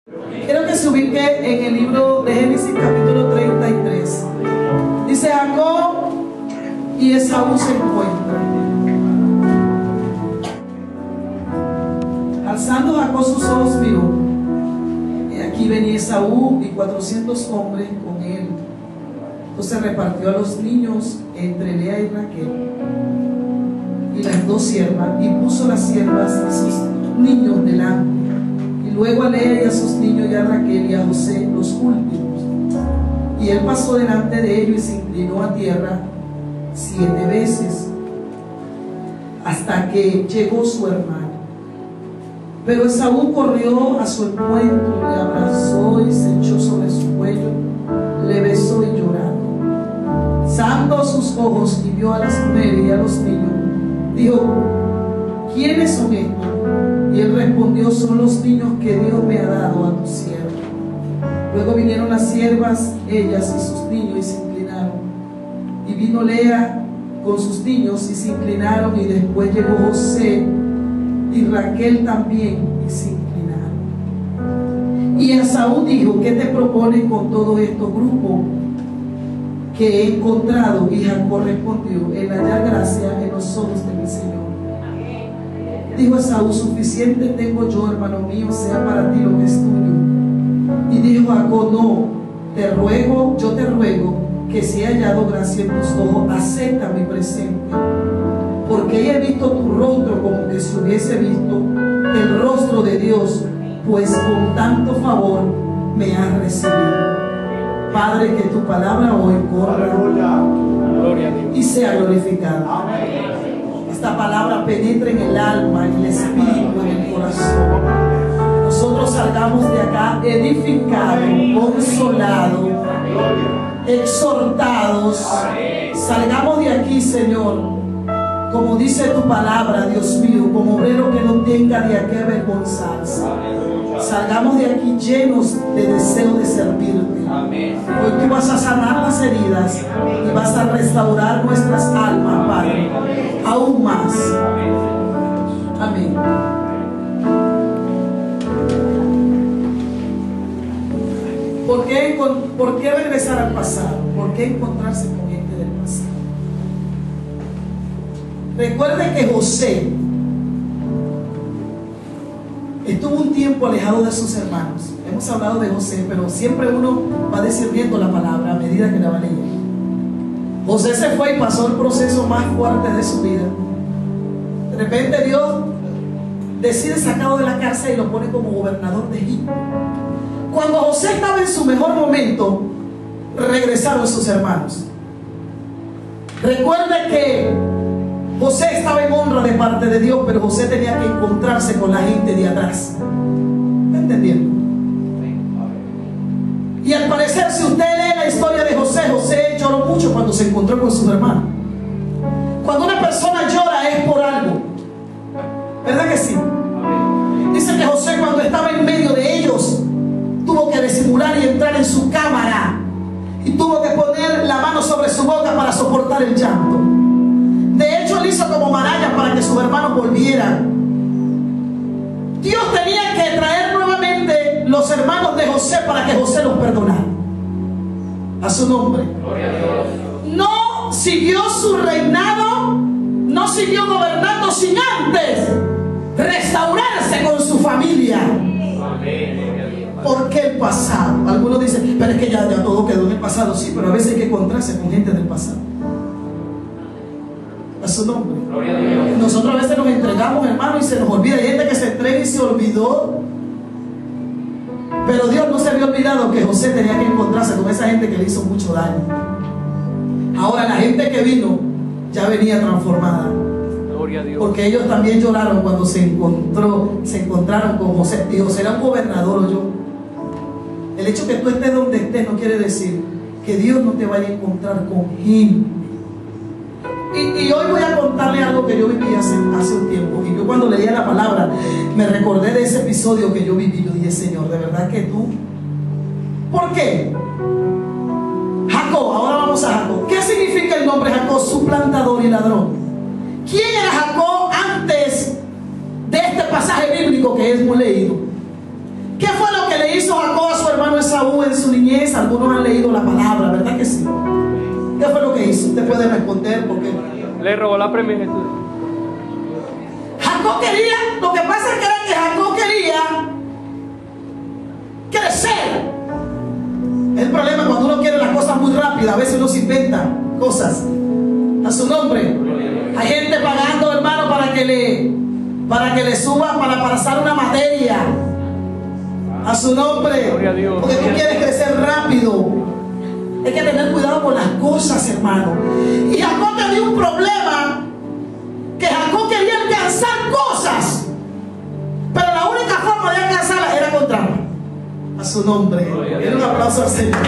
Quiero que se ubique en el libro de Génesis capítulo 33. Dice: Jacob y Esaú se encuentran. Alzando Jacob sus ojos miró, y aquí venía Esaú y 400 hombres con él. Entonces repartió a los niños entre Lea y Raquel y las dos siervas, y puso las siervas a sus niños delante, y luego a Lea y a sus niños, y a Raquel y a José los últimos. Y él pasó delante de ellos y se inclinó a tierra 7 veces hasta que llegó su hermano. Pero Esaú corrió a su encuentro, le abrazó y se echó sobre su cuello, le besó y llorando, alzando sus ojos y vio a las mujeres y a los niños, dijo: ¿quiénes son estos? Y él respondió: son los niños que Dios me ha dado a tu sierva. Luego vinieron las siervas, ellas y sus niños, y se inclinaron. Y vino Lea con sus niños y se inclinaron, y después llegó José y Raquel también, y se inclinaron. Y Esaú dijo: ¿qué te propones con todo estos grupos que he encontrado? Y Jacob respondió: el hallar gracia en los ojos de mi Señor. Dijo Esaú: suficiente tengo yo, hermano mío, sea para ti lo que es tuyo. Y dijo Jacob: no, yo te ruego que si he hallado gracia en tus ojos, acepta mi presente, porque he visto tu rostro como que si hubiese visto el rostro de Dios, pues con tanto favor me has recibido. Padre, que tu palabra hoy corra y sea glorificada. Esta palabra penetre en el alma, en el espíritu, en el corazón. Nosotros salgamos de acá edificados, consolados, exhortados. Salgamos de aquí, Señor, como dice tu palabra, Dios mío, como obrero que no tenga de qué avergonzarse. Salgamos de aquí llenos de deseo de servirte. Hoy tú vas a sanar las heridas y vas a restaurar nuestras almas, Padre, aún más. Amén. ¿Por qué regresar al pasado? ¿Por qué encontrarse con gente del pasado? Recuerde que José estuvo un tiempo alejado de sus hermanos. Hemos hablado de José, pero siempre uno va discerniendo la palabra a medida que la va leyendo. José se fue y pasó el proceso más fuerte de su vida. De repente Dios decide sacarlo de la cárcel y lo pone como gobernador de Egipto. Cuando José estaba en su mejor momento, regresaron sus hermanos. Recuerde que José estaba en honra de parte de Dios, pero José tenía que encontrarse con la gente de atrás. ¿Me entendiendo? Y al parecer, si usted lee la historia de José, José lloró mucho cuando se encontró con sus hermanos. Cuando una persona llora es por algo, ¿verdad que sí? Dice que José, cuando estaba en medio de ellos, tuvo que disimular y entrar en su cámara, y tuvo que poner la mano sobre su boca para soportar el llanto. De hecho, él hizo como maralla para que sus hermanos volvieran. Dios tenía que traer nuevamente los hermanos de José para que José los perdonara. A su nombre. No siguió su reinado, no siguió gobernando sin antes restaurarse con su familia. ¿Por qué el pasado? Algunos dicen: pero es que ya todo quedó en el pasado. Sí, pero a veces hay que encontrarse con gente del pasado. A su nombre. Nosotros a veces nos entregamos, hermano, y se nos olvida. Hay gente que se entrega y se olvidó. Pero Dios no se había olvidado que José tenía que encontrarse con esa gente que le hizo mucho daño. Ahora la gente que vino ya venía transformada, porque ellos también lloraron cuando se encontraron con José. Y José era un gobernador, o yo. El hecho que tú estés donde estés no quiere decir que Dios no te vaya a encontrar con gente. Y hoy voy a contarle algo que yo viví hace un tiempo. Y yo cuando leía la palabra me recordé de ese episodio que yo viví. Yo dije: Señor, de verdad que tú. ¿Por qué? Jacob, ahora vamos a Jacob. ¿Qué significa el nombre Jacob? Suplantador y ladrón. ¿Quién era Jacob antes de este pasaje bíblico que hemos leído? ¿Qué fue lo que le le hizo Jacob a su hermano Esaú en su niñez? Algunos han leído la palabra, ¿verdad que sí? ¿Qué fue lo que hizo? Usted puede responder porque le robó la primogenitura. Jacob quería, lo que pasa es que Jacob quería crecer. El problema cuando uno quiere las cosas muy rápidas, a veces uno se inventa cosas a su nombre. Hay gente pagando, hermano, para que le suba, para pasar una materia a su nombre, porque tú quieres crecer rápido. Hay que tener cuidado con las cosas, hermano. Y Jacob tenía un problema, que Jacob quería alcanzar cosas, pero la única forma de alcanzarlas era con trampa. A su nombre. Denle un aplauso al Señor.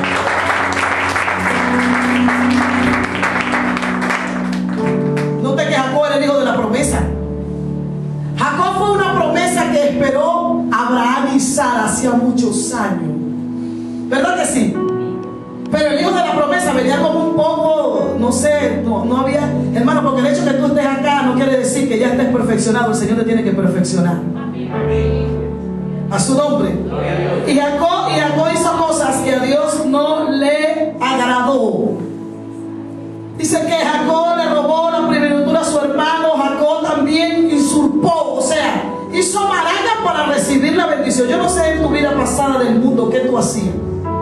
Note que Jacob era el hijo de la promesa. Jacob fue una promesa que esperó Abraham y Sara hacía muchos años. ¿Verdad que sí? Pero el hijo de la promesa venía como un poco, no sé, no había, hermano, porque el hecho de que tú estés acá no quiere decir que ya estés perfeccionado. El Señor te tiene que perfeccionar. A su nombre. Y Jacob hizo cosas que a Dios no le agradó. Dice que Jacob le robó la primogenitura a su hermano. Jacob también usurpó, o sea, hizo marañas para recibir la bendición. Yo no sé en tu vida pasada del mundo qué tú hacías.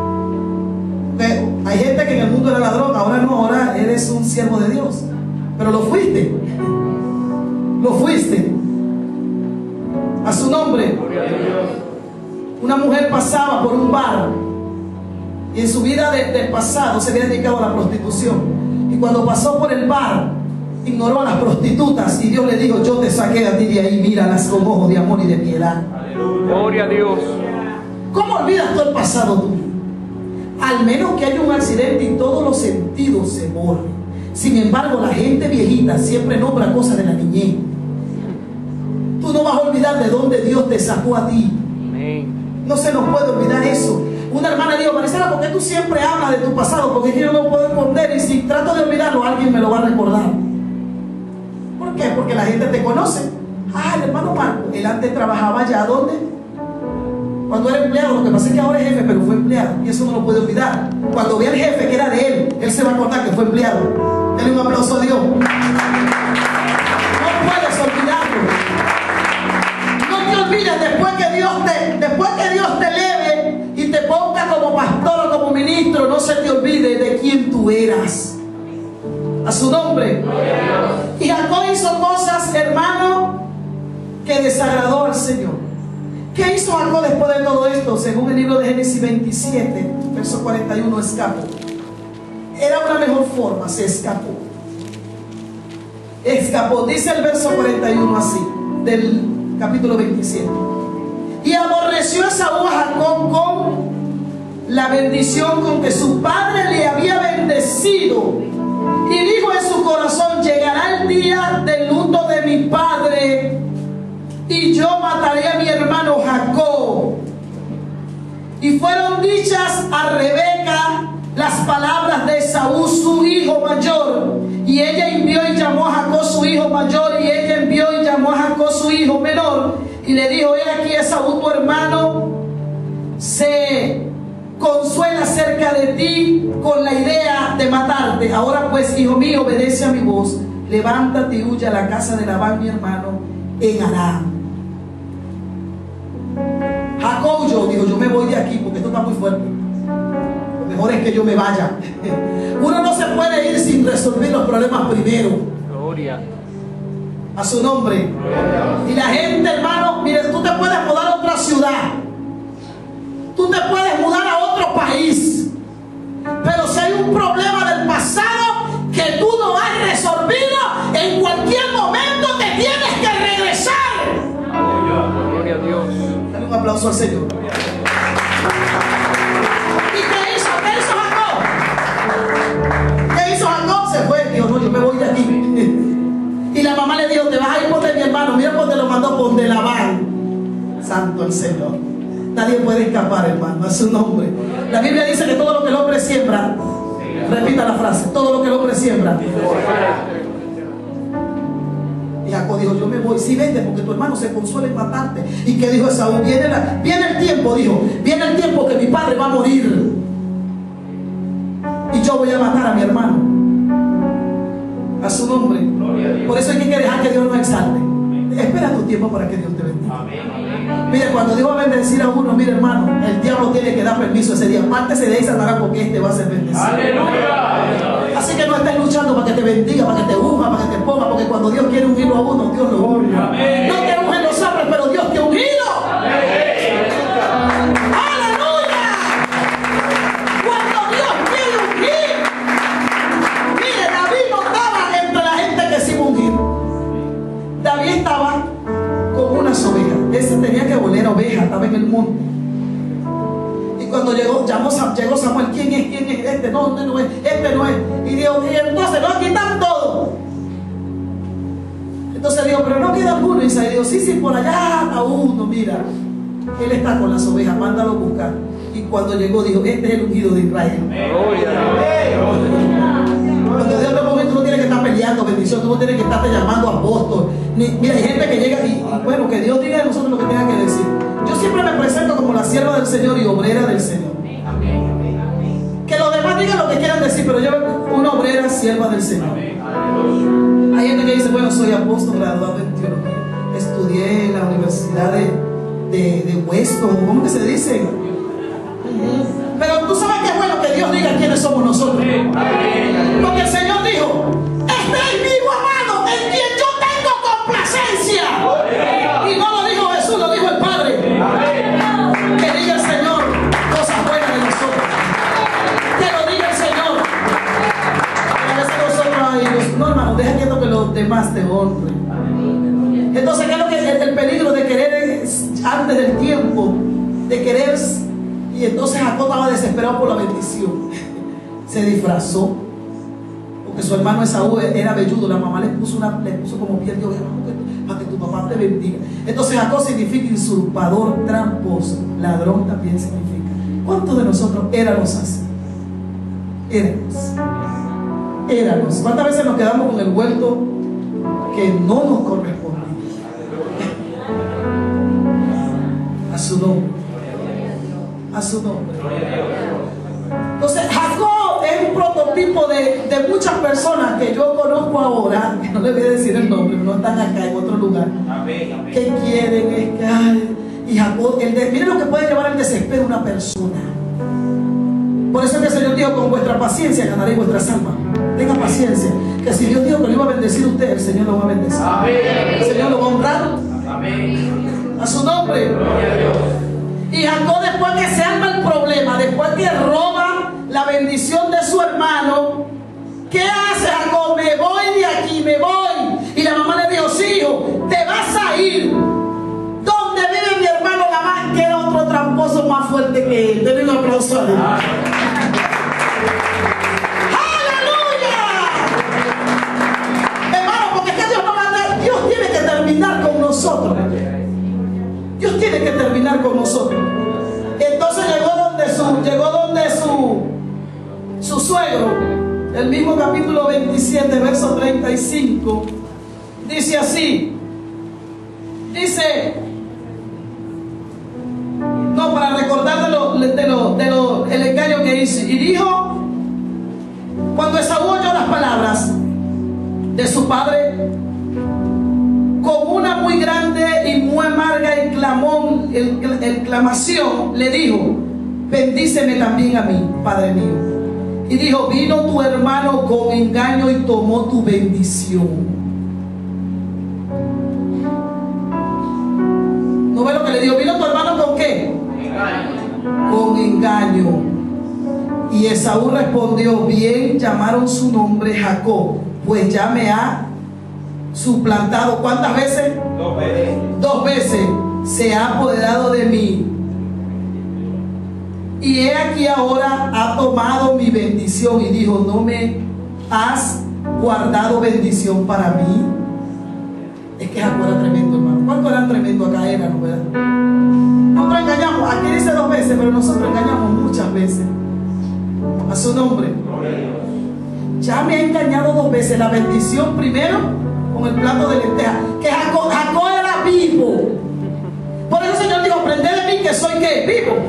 Hay gente que en el mundo era ladrón, ahora no, ahora eres un siervo de Dios. Pero lo fuiste. Lo fuiste. A su nombre. Una mujer pasaba por un bar y en su vida del pasado se había dedicado a la prostitución. Y cuando pasó por el bar, ignoró a las prostitutas y Dios le dijo: yo te saqué a ti de ahí, míralas con ojos de amor y de piedad. Gloria a Dios. ¿Cómo olvidas tú el pasado tuyo? Al menos que haya un accidente y todos los sentidos se borren. Sin embargo, la gente viejita siempre nombra cosas de la niñez. Tú no vas a olvidar de dónde Dios te sacó a ti. No se nos puede olvidar eso. Una hermana dijo: Marisela, ¿por qué tú siempre hablas de tu pasado? Porque yo no puedo esconder, y si trato de olvidarlo, alguien me lo va a recordar. ¿Por qué? Porque la gente te conoce. Ah, el hermano Marco, él antes trabajaba allá, ¿dónde? Cuando era empleado. Lo que pasa es que ahora es jefe, pero fue empleado, y eso no lo puede olvidar. Cuando vea al jefe que era de él se va a acordar que fue empleado. Denle un aplauso a Dios. No puedes olvidarlo. No te olvides después que Dios te eleve y te ponga como pastor o como ministro. No se te olvide de quién tú eras. A su nombre. Y Jacob hizo cosas, hermano, que desagradó al Señor. ¿Qué hizo Jacob después de todo esto? Según el libro de Génesis 27, verso 41, escapó. Era una mejor forma, se escapó. Escapó, dice el verso 41 así, del capítulo 27. Y aborreció Esaú a Jacob con la bendición con que su padre le había bendecido. Y dijo en su corazón: llegará el día del luto de mi padre, y yo mataré a mi hermano Jacob. Y fueron dichas a Rebeca las palabras de Esaú, su hijo mayor. Y ella envió y llamó a Jacob su hijo mayor, y ella envió y llamó a Jacob su hijo menor. Y le dijo: he aquí, Esaú tu hermano se consuela acerca de ti con la idea de matarte. Ahora pues, hijo mío, obedece a mi voz. Levántate y huye a la casa de Labán mi hermano en Aram. Jacob huyó, dijo: yo me voy de aquí porque esto está muy fuerte. Lo mejor es que yo me vaya. Uno no se puede ir sin resolver los problemas primero. Gloria. A su nombre. Y la gente, hermano, mire, tú te puedes mudar a otra ciudad, tú te puedes mudar a otro país, pero si hay un problema del pasado que tú no has resolvido, en cualquier momento te tienes que regresar. Gloria a Dios. Dale un aplauso al Señor. ¿Y qué hizo Jacob? ¿Qué hizo Jacob? Se fue, dijo: no, yo me voy de aquí. Y la mamá le dijo: te vas a ir por de mi hermano. Mira por donde lo mandó, por de Labán. Santo el Señor. Nadie puede escapar, hermano, a su nombre. La Biblia dice que todo lo que el hombre siembra, repita la frase, todo lo que el hombre siembra. Y Jacob dijo, yo me voy, sí, vete, porque tu hermano se consuela en matarte. ¿Y qué dijo Esaú? Viene el tiempo, dijo, viene el tiempo que mi padre va a morir y yo voy a matar a mi hermano. A su nombre. Por eso hay que dejar que Dios nos exalte. Espera tu tiempo para que Dios te bendiga. Mire, cuando Dios va a bendecir a uno, mire hermano, el diablo tiene que dar permiso ese día. Pártese de ahí, Satanás, porque este va a ser bendecido. Así que no estés luchando para que te bendiga, para que te unja, para que te ponga, porque cuando Dios quiere ungirlo a uno, Dios lo unge. No te ungen los hombres, pero Dios te ha ungido. ¡Aleluya! Cuando Dios quiere ungir. Mire, David no estaba entre la gente que se iba a ungir. David estaba con unas ovejas. Ese tenía que oler a ovejas, estaba en el monte. Y cuando llegó Samuel, ¿quién es? Este no es, este no es. Y dijo, y entonces no, aquí están todos. Entonces dijo, pero no queda alguno. Y Isaías dijo, sí, por allá está uno, mira. Él está con las ovejas, mándalo a buscar. Y cuando llegó dijo, este es el ungido de Israel. Cuando Dios te momento no tiene que estar peleando bendición, tú no tienes que estarte llamando apóstol. Mira, hay gente que llega y bueno, que Dios diga de nosotros lo que tenga que decir. Yo siempre me presento como la sierva del Señor y obrera del Señor. Que los demás digan lo que quieran decir, pero yo una obrera sierva del Señor. Hay gente que dice, bueno, soy apóstol graduado en teología, estudié en la universidad de Weston, ¿cómo que se dice? Pero tú sabes que es bueno que Dios diga quiénes somos nosotros. Porque el Señor dijo, este es mi hijo amado en quien yo tengo complacencia. Y no lo dijo Jesús, lo dijo el Padre. Que diga el Señor cosas buenas de nosotros. Que lo diga el Señor. A veces nosotros, no hermano, deja quieto que los demás te honren. Entonces, ¿qué es lo que el peligro de querer antes del tiempo? De querer. Y entonces Jacob estaba desesperado por la bendición. Se disfrazó. Porque su hermano Esaú era velludo. La mamá le puso como piel de oveja para que tu papá te bendiga. Entonces Jacob significa usurpador, tramposo. Ladrón también significa. ¿Cuántos de nosotros éramos así? Éramos. ¿Cuántas veces nos quedamos con el vuelto que no nos correspondía? A su nombre. A su nombre. Entonces Jacob es un prototipo de muchas personas que yo conozco ahora, que no les voy a decir el nombre, no están acá en otro lugar, que quieren estar. Y Jacob, miren lo que puede llevar al desespero una persona. Por eso es que el Señor dijo, con vuestra paciencia ganaréis vuestras almas. Tenga paciencia, que si Dios dijo que lo iba a bendecir a usted, el Señor lo va a bendecir. El Señor lo va a honrar. A su nombre. Y Jacob, después que se arma el problema, después que roba la bendición de su hermano, ¿qué hace Jacob? Me voy de aquí, me voy. Y la mamá le dijo, sí, hijo, te vas a ir. ¿Dónde vive mi hermano Labán? Que era otro tramposo más fuerte que él. Denle un aplauso a Dios. ¡Aleluya! Hermano, porque es que Dios no va a dar. Dios tiene que terminar con nosotros. Dios tiene que terminar con nosotros. Entonces llegó donde su suegro. El mismo capítulo 27, verso 35. Dice así. Dice, no, para recordar el engaño que hice. Y dijo, cuando Esaú oyó las palabras de su padre, con una muy grande y muy amarga exclamación, le dijo, bendíceme también a mí, Padre mío. Y dijo, vino tu hermano con engaño y tomó tu bendición. ¿No ve lo que le dijo? ¿Vino tu hermano con qué? Con engaño. Y Esaú respondió, bien llamaron su nombre Jacob, pues ya me ha suplantado. ¿Cuántas veces? 2 veces. 2 veces se ha apoderado de mí. Y he aquí ahora ha tomado mi bendición. Y dijo, ¿no me has guardado bendición para mí? Es que Jacob era tremendo, hermano. ¿Cuánto eran tremendo acá? Eran, ¿verdad? Nosotros engañamos. Aquí dice 2 veces, pero nosotros engañamos muchas veces. A su nombre. Ya me ha engañado 2 veces. La bendición primero con el plato de lentejas, que Jacob era vivo. Por eso el Señor dijo, aprended de mí que soy ¿qué? Vivo.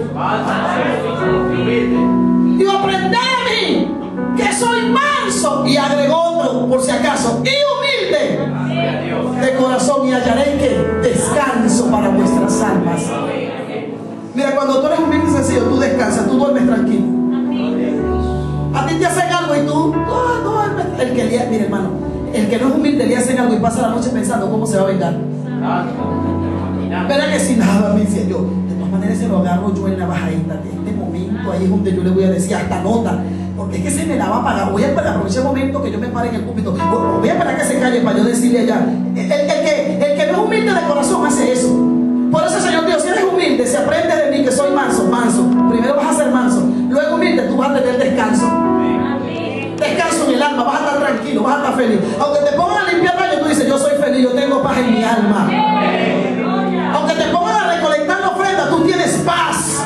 Digo, aprended de mí que soy manso. Y agregó otro, por si acaso, y humilde de corazón, y hallaré que descanso para vuestras almas. Mira, cuando tú eres humilde y sencillo, tú descansas, tú duermes tranquilo. A ti te hacen algo y tú duermes. Mira, hermano, el que no es humilde le hacen algo y pasa la noche pensando cómo se va a vengar. Verá que si nada, me decía yo, de todas maneras se lo agarro yo en la bajadita de este momento, ahí es donde yo le voy a decir hasta nota, porque es que se me la va a pagar. Voy a esperar, aprovechar el momento que yo me pare en el púlpito, voy a esperar que se calle para yo decirle allá. El que no es humilde de corazón hace eso. Por eso el Señor dijo, si eres humilde, se aprende de mí que soy manso. Primero vas a ser manso, luego humilde, tú vas a tener descanso. Descanso en el alma, vas a estar tranquilo, vas a estar feliz. Aunque te pongan a limpiar baño, tú dices, yo soy feliz, yo tengo paz en mi alma. Aunque te pongan a recolectar la ofrenda, tú tienes paz.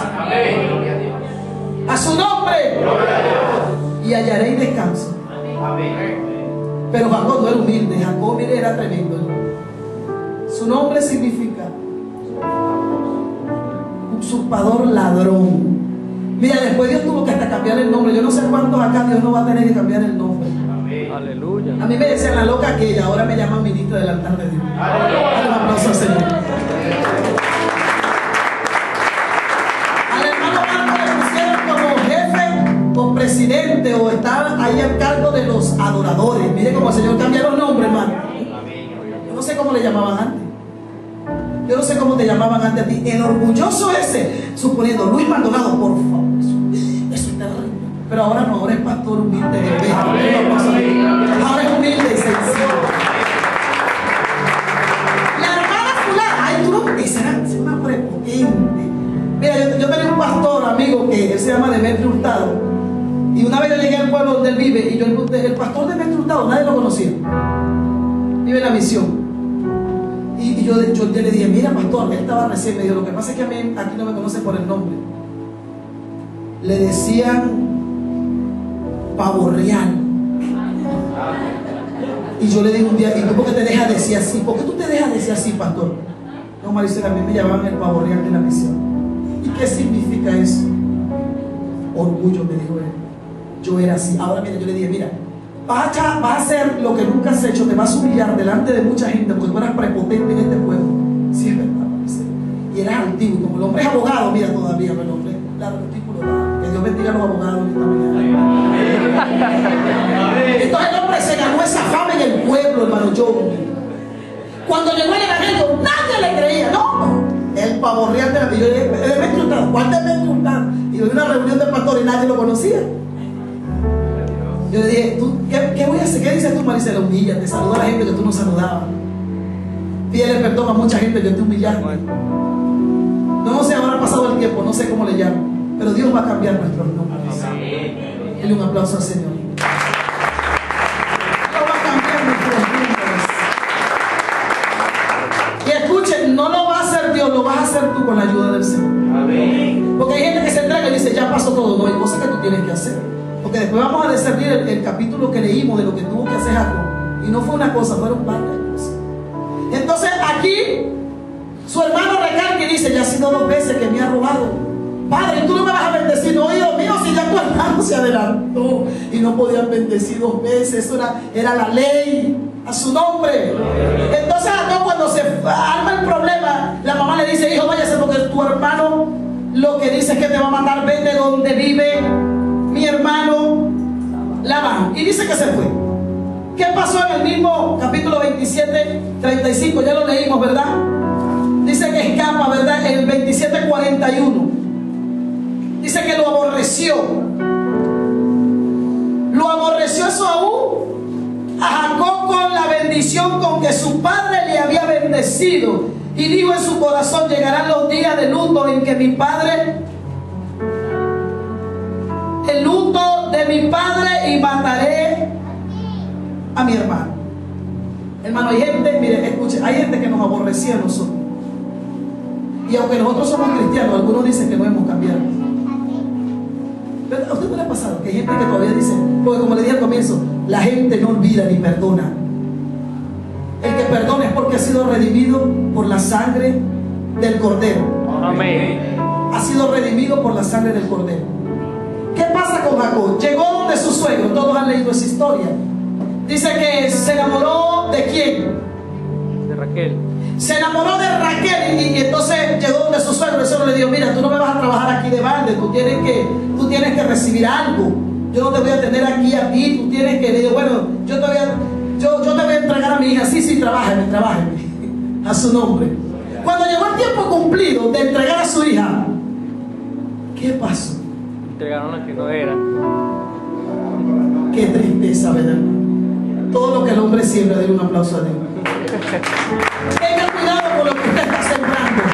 A su nombre. Y hallaré descanso. Pero Jacob no era humilde. Jacob, mire, era tremendo. Su nombre significa usurpador, ladrón. Mira, después Dios tuvo que hasta cambiar el nombre. Yo no sé cuántos acá Dios no va a tener que cambiar el nombre. Aleluya. A mí me decían la loca aquella, ahora me llaman ministra del altar de Dios. Dale un aplauso al Señor. Al hermano Marco le pusieron como jefe o presidente o estar ahí al cargo de los adoradores. Mire cómo el Señor cambia los nombres, hermano. Yo no sé cómo le llamaban antes. Yo no sé cómo te llamaban antes a ti. El orgulloso ese, suponiendo Luis Maldonado, por favor. Eso es terrible. Pero ahora no, ahora es pastor humilde. Ahora es humilde y sencillo. La hermana fulana, ay, tú no, esa era una prepotente. Mira, yo tenía un pastor amigo que él se llama Demetrio Hurtado. Y una vez yo llegué al pueblo donde él vive y yo le pregunté, el pastor Demetrio Hurtado, nadie lo conocía. Vive en la misión. Y yo le dije, mira pastor, él estaba recién, me dijo, lo que pasa es que a mí aquí no me conocen por el nombre. Le decían Pavo Real. Y yo le dije un día, ¿y tú por qué te dejas decir así? ¿Por qué tú te dejas decir así, pastor? No, Maricela, a mí me llamaban el Pavo Real de la misión. ¿Y qué significa eso? Orgullo, me dijo él. Yo era así. Ahora mira, yo le dije, mira, vas a hacer lo que nunca has hecho, te vas a humillar delante de mucha gente porque tú eras prepotente en este pueblo. Sí, es verdad, Maricela. Y eras altivo, y como el hombre es abogado, mira todavía, el hombre, claro, el título, que Dios bendiga a los abogados esta mañana. Entonces el hombre se ganó esa fama en el pueblo, hermano. Yo, cuando llegó el evangelio, nadie le creía, no. El Pavo Real de la misión. Yo le dije, ¿cuál te me? Y yo vi una reunión de pastores y nadie lo conocía. Yo le dije, ¿qué voy a hacer? ¿Qué dices tú, Maricela? Humíllate, saluda a la gente que tú no saludabas. Pídele perdón a mucha gente que te humillaste. No sé, ahora ha pasado el tiempo, no sé cómo le llamo, pero Dios va a cambiar nuestros nombres. Dale un aplauso al Señor. Dios va a cambiar nuestros nombres. Y escuchen, no lo va a hacer Dios, lo vas a hacer tú con la ayuda del Señor. Porque hay gente que se entrega y dice, ya pasó todo. No, hay cosas que tú tienes que hacer. Porque después vamos a discernir el capítulo que leímos de lo que tuvo que hacer Jacob. Y no fue una cosa, fueron varias cosas. Entonces aquí su hermano recalca y dice, ya ha sido 2 veces que me ha robado. Padre, tú no me vas a bendecir. No, hijo mío, si ya tu hermano se adelantó y no podían bendecir 2 veces. Eso era la ley. A su nombre. Entonces Jacob, cuando se arma el problema, la mamá le dice, hijo, váyase porque tu hermano lo que dice es que te va a mandar. Vete donde vive mi hermano Labán. Y dice que se fue. ¿Qué pasó en el mismo capítulo 27, 35? Ya lo leímos, ¿verdad? Dice que escapa, ¿verdad? En el 27, 41. Dice que lo aborreció. Lo aborreció Esaú a Jacob con la bendición con que su padre le había bendecido. Y dijo en su corazón, llegarán los días de luto en que mi padre, el luto de mi padre, y mataré a mi hermano. Hermano, hay gente, mire, escuche, hay gente que nos aborrecía a nosotros. Y aunque nosotros somos cristianos, algunos dicen que no hemos cambiado. ¿A usted no le ha pasado que hay gente que todavía dice, porque como le dije al comienzo, la gente no olvida ni perdona? El que perdona es porque ha sido redimido por la sangre del Cordero. Amén. Ha sido redimido por la sangre del Cordero. ¿Qué pasa con Jacob? Llegó donde su suegro, todos han leído esa historia. Dice que se enamoró de ¿quién? De Raquel. Se enamoró de Raquel y entonces llegó donde su suegro. El suegro le dijo: mira, tú no me vas a trabajar aquí de balde, tú tienes que recibir algo. Yo no te voy a tener aquí a ti, tú tienes que... Le digo: bueno, yo te voy a entregar a mi hija. Sí, trábajeme a su nombre. Cuando llegó el tiempo cumplido de entregar a su hija, ¿qué pasó? Entregaron a que no era. Qué tristeza, ¿verdad? Todo lo que el hombre siembra, denle un aplauso a Dios. Tenga cuidado con lo que usted está sembrando.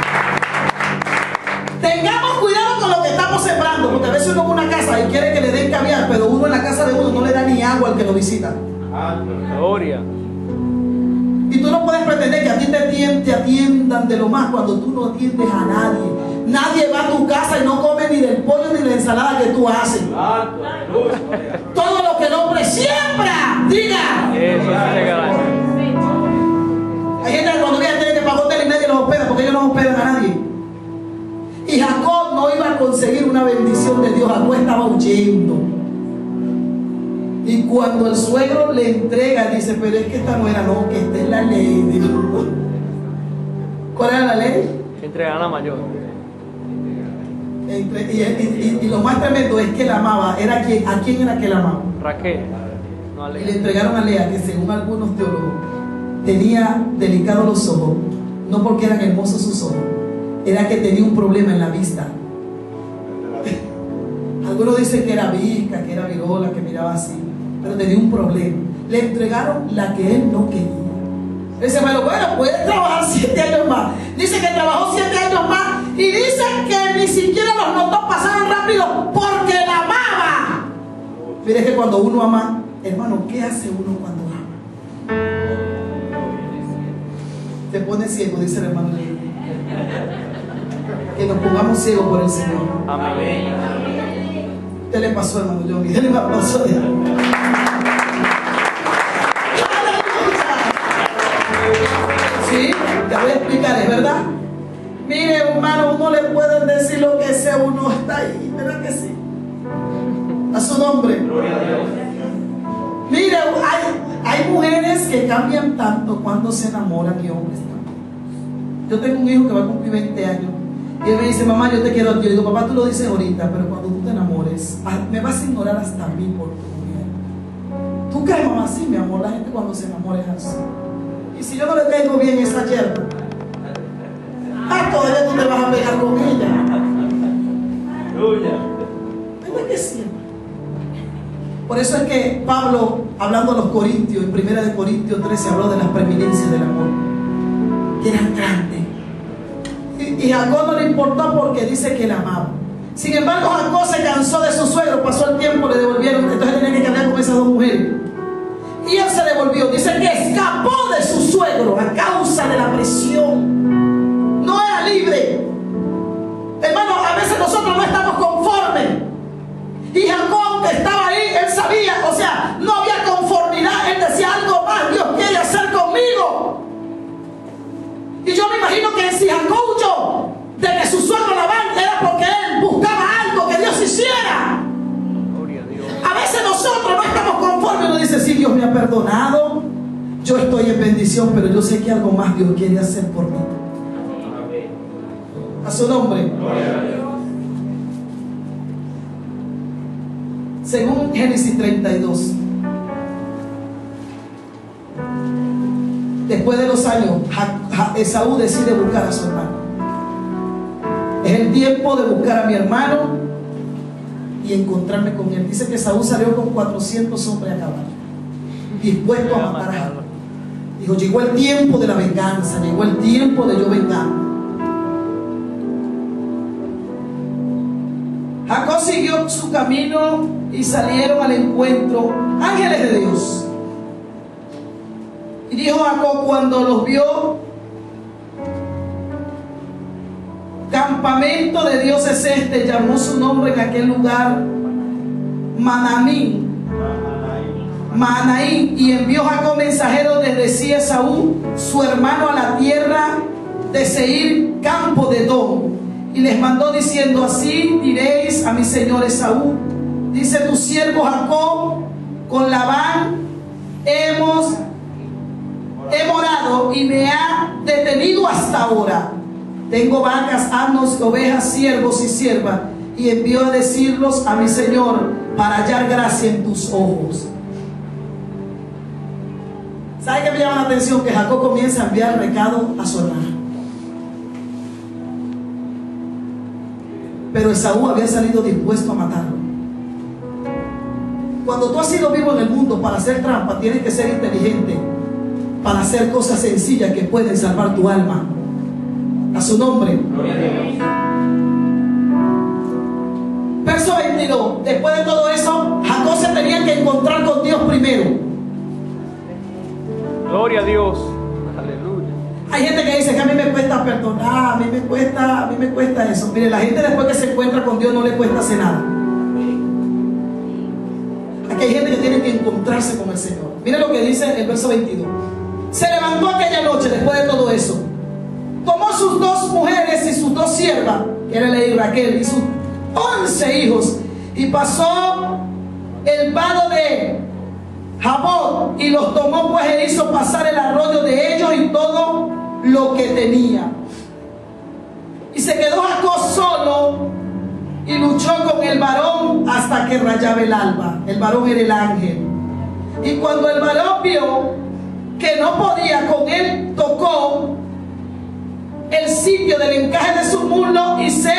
Tengamos cuidado con lo que estamos sembrando, porque a veces uno va a una casa y quiere que le den caviar, pero uno en la casa de uno no le da ni agua al que lo visita. Gloria. Y tú no puedes pretender que a ti te atiendan de lo más cuando tú no atiendes a nadie. Nadie va a tu casa y no come ni del pollo ni de la ensalada que tú haces. Todo lo que el hombre siembra, diga. Eso se regala. Hay gente que cuando viene tiene que pagar hotel y nadie los hospeda porque ellos no hospedan a nadie. Y Jacob no iba a conseguir una bendición de Dios. Jacob estaba huyendo. Y cuando el suegro le entrega, dice: pero es que esta no era, no, que esta es la ley. Digo, ¿cuál era la ley? Entregaron a la mayor. Y lo más tremendo es que la amaba. ¿A quién era que la amaba? Raquel. No, Y le entregaron a Lea, que según algunos teólogos tenía delicados los ojos, no porque eran hermosos sus ojos, era que tenía un problema en la vista. Algunos dicen que era visca, que era virola, que miraba así, pero tenía un problema. Le entregaron la que él no quería. Dice: bueno, puede trabajar 7 años más. Dice que trabajó 7 años más y dice que ni siquiera los notos pasaron rápido porque la amaba. Mire que cuando uno ama, hermano, ¿qué hace uno cuando ama? Te pone ciego, dice el hermano. Que nos pongamos ciegos por el Señor. Amén. ¿Qué le pasó, hermano Johnny? Dele un aplauso a Dios. Sí, te voy a explicar, es verdad. Mire, hermano, uno le pueden decir lo que sea, uno está ahí, ¿verdad que sí? A su nombre. Mire, hay mujeres que cambian tanto cuando se enamoran y hombres también. Yo tengo un hijo que va a cumplir 20 años y él me dice: mamá, yo te quiero a ti. Yo digo: papá, tú lo dices ahorita, pero cuando tú te enamores, me vas a ignorar hasta a mí por tu mujer. ¿Tú crees, mamá? Sí, mi amor, la gente cuando se enamora es así. Y si yo no le caigo bien esa yerba, todavía tú te vas a pegar con ella. ¿Verdad que sí? Por eso es que Pablo, hablando a los Corintios, en 1 Corintios 13, habló de las preeminencias del amor, que eran grandes. Y Jacob no le importó porque dice que la amaba. Sin embargo, Jacob se cansó de su suegro, pasó el tiempo, le devolvieron, entonces tenía que cambiar con esas 2 mujeres. Y él se devolvió. Dice que escapó de su suegro a causa de la presión. No era libre. Hermano, a veces nosotros no estamos conformes. Y Jacob, que estaba ahí, él sabía, o sea, no había conformidad. Él decía: algo más Dios quiere hacer conmigo. Y yo me imagino que si Jacob huyó de que su suegro la abandonara, era porque él buscaba algo que Dios hiciera. A veces nosotros no estamos conformes. Uno dice: sí, Dios me ha perdonado, yo estoy en bendición, pero yo sé que algo más Dios quiere hacer por mí. A su nombre. Según Génesis 32, después de los años, Esaú decide buscar a su hermano. Es el tiempo de buscar a mi hermano y encontrarme con él. Dice que Esaú salió con 400 hombres a caballo, dispuestos a matar a Jacob. Dijo: llegó el tiempo de la venganza, llegó el tiempo de yo vengar. Jacob siguió su camino y salieron al encuentro ángeles de Dios. Y dijo Jacob cuando los vio: campamento de Dios es este. Llamó su nombre en aquel lugar Mananín. Mahanaim, y envió Jacob mensajeros desde sí a Esaú, su hermano, a la tierra de Seir, campo de Edom, y les mandó diciendo: así diréis a mi señor Esaú: dice tu siervo Jacob, con Labán he morado y me ha detenido hasta ahora. Tengo vacas, asnos, ovejas, siervos y siervas, y envió a decirlos a mi señor para hallar gracia en tus ojos. ¿Sabe qué me llama la atención? Que Jacob comienza a enviar recado a su hermana. Pero Esaú había salido dispuesto a matarlo. Cuando tú has sido vivo en el mundo, para hacer trampa tienes que ser inteligente, para hacer cosas sencillas que pueden salvar tu alma. A su nombre. Gloria a Dios. Verso 22. Después de todo eso, Jacob se tenía que encontrar con Dios primero. Gloria a Dios. Aleluya. Hay gente que dice que a mí me cuesta perdonar, a mí me cuesta eso. Mire, la gente después que se encuentra con Dios no le cuesta hacer nada. Aquí hay gente que tiene que encontrarse con el Señor. Mire lo que dice el verso 22. Se levantó aquella noche después de todo eso, tomó sus 2 mujeres y sus 2 siervas, que era Lea y Raquel, y sus 11 hijos, y pasó el vado de Jabón, y los tomó, pues e hizo pasar el arroyo de ellos y todo lo que tenía. Y se quedó Jacob solo y luchó con el varón hasta que rayaba el alba. El varón era el ángel. Y cuando el varón vio que no podía con él, tocó el sitio del encaje de su muslo y se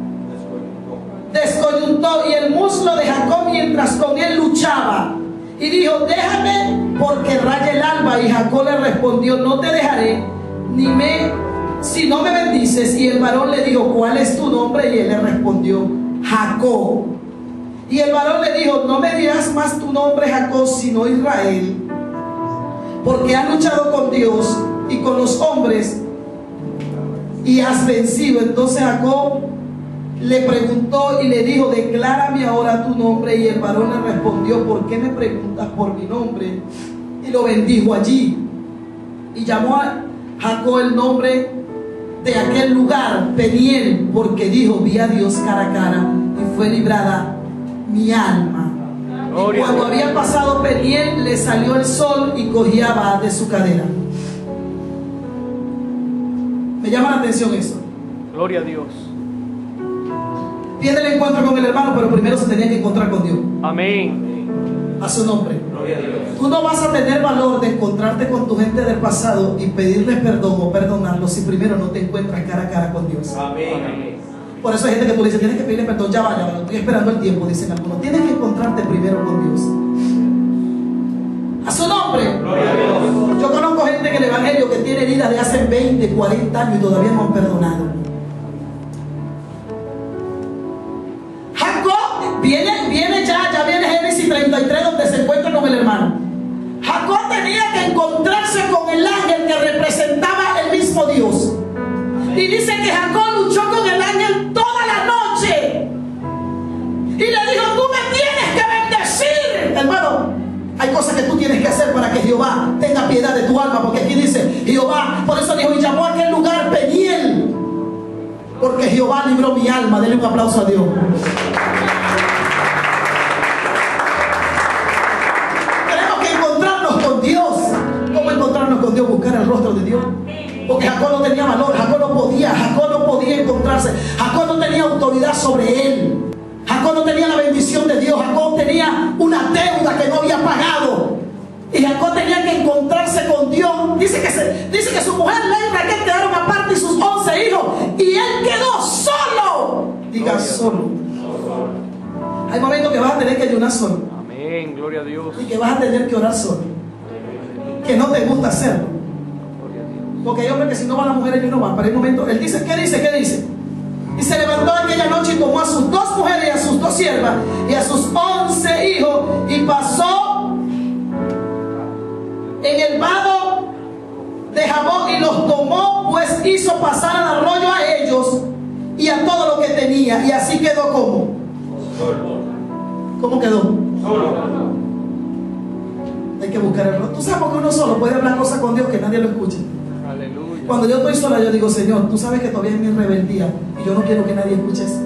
descoyuntó y el muslo de Jacob mientras con él luchaba. Y dijo: déjame porque raya el alba. Y Jacob le respondió: no te dejaré si no me bendices. Y el varón le dijo: ¿cuál es tu nombre? Y él le respondió: Jacob. Y el varón le dijo: no me dirás más tu nombre Jacob, sino Israel, porque has luchado con Dios y con los hombres y has vencido. Entonces Jacob le preguntó y le dijo: declárame ahora tu nombre. Y el varón le respondió: ¿por qué me preguntas por mi nombre? Y lo bendijo allí. Y llamó a Jacob el nombre de aquel lugar Peniel, porque dijo: vi a Dios cara a cara y fue librada mi alma. Y cuando había pasado Peniel, le salió el sol y cojeaba de su cadera. Me llama la atención eso. Gloria a Dios. Tiene el encuentro con el hermano, pero primero se tenía que encontrar con Dios. Amén. A su nombre. Gloria a Dios. Tú no vas a tener valor de encontrarte con tu gente del pasado y pedirles perdón o perdonarlos si primero no te encuentras cara a cara con Dios. Amén. Por eso hay gente que tú le dices: tienes que pedirle perdón, ya vaya, estoy esperando el tiempo, dicen algunos. Tienes que encontrarte primero con Dios. A su nombre. Gloria a Dios. Yo conozco gente en el evangelio que tiene heridas de hace 20, 40 años y todavía no han perdonado. Jacob viene ya viene Génesis 33, donde se encuentra con el hermano. Jacob tenía que encontrarse con el ángel que representaba el mismo Dios. Y dice que Jacob luchó con el ángel toda la noche. Y le dijo: tú me tienes que bendecir. Hermano, hay cosas que tú tienes que hacer para que Jehová tenga piedad de tu alma. Porque aquí dice Jehová, por eso dijo: y llamó a aquel lugar Peniel, porque Jehová libró mi alma. Denle un aplauso a Dios. Tenemos que encontrarnos con Dios. ¿Cómo encontrarnos con Dios? Buscar el rostro de Dios. Porque Jacob no tenía valor, Jacob no podía encontrarse. Jacob no tenía autoridad sobre él. Jacob no tenía la bendición de Dios. Jacob tenía una deuda que no había pagado. Y Jacob tenía que encontrarse con Dios. Dice que su mujer Lea y Raquel quedaron aparte y sus 11 hijos. Y él quedó solo. Diga solo. Hay momentos que vas a tener que ayunar solo. Amén. Gloria a Dios. Y que vas a tener que orar solo. Que no te gusta hacerlo. Porque hay hombres que si no van las mujeres ellos no van. Pero hay momentos, él dice, ¿qué dice? Y se levantó aquella noche y tomó a sus 2 mujeres y a sus 2 siervas y a sus 11 hijos y pasó en el vado de Jabón y los tomó, pues hizo pasar al arroyo a ellos y a todo lo que tenía. Y así quedó como. ¿Cómo quedó? buscar el rostro. Tú sabes por qué uno solo puede hablar cosas con Dios que nadie lo escuche. Aleluya. Cuando yo estoy sola, yo digo, Señor, tú sabes que todavía es mi rebeldía y yo no quiero que nadie escuche eso.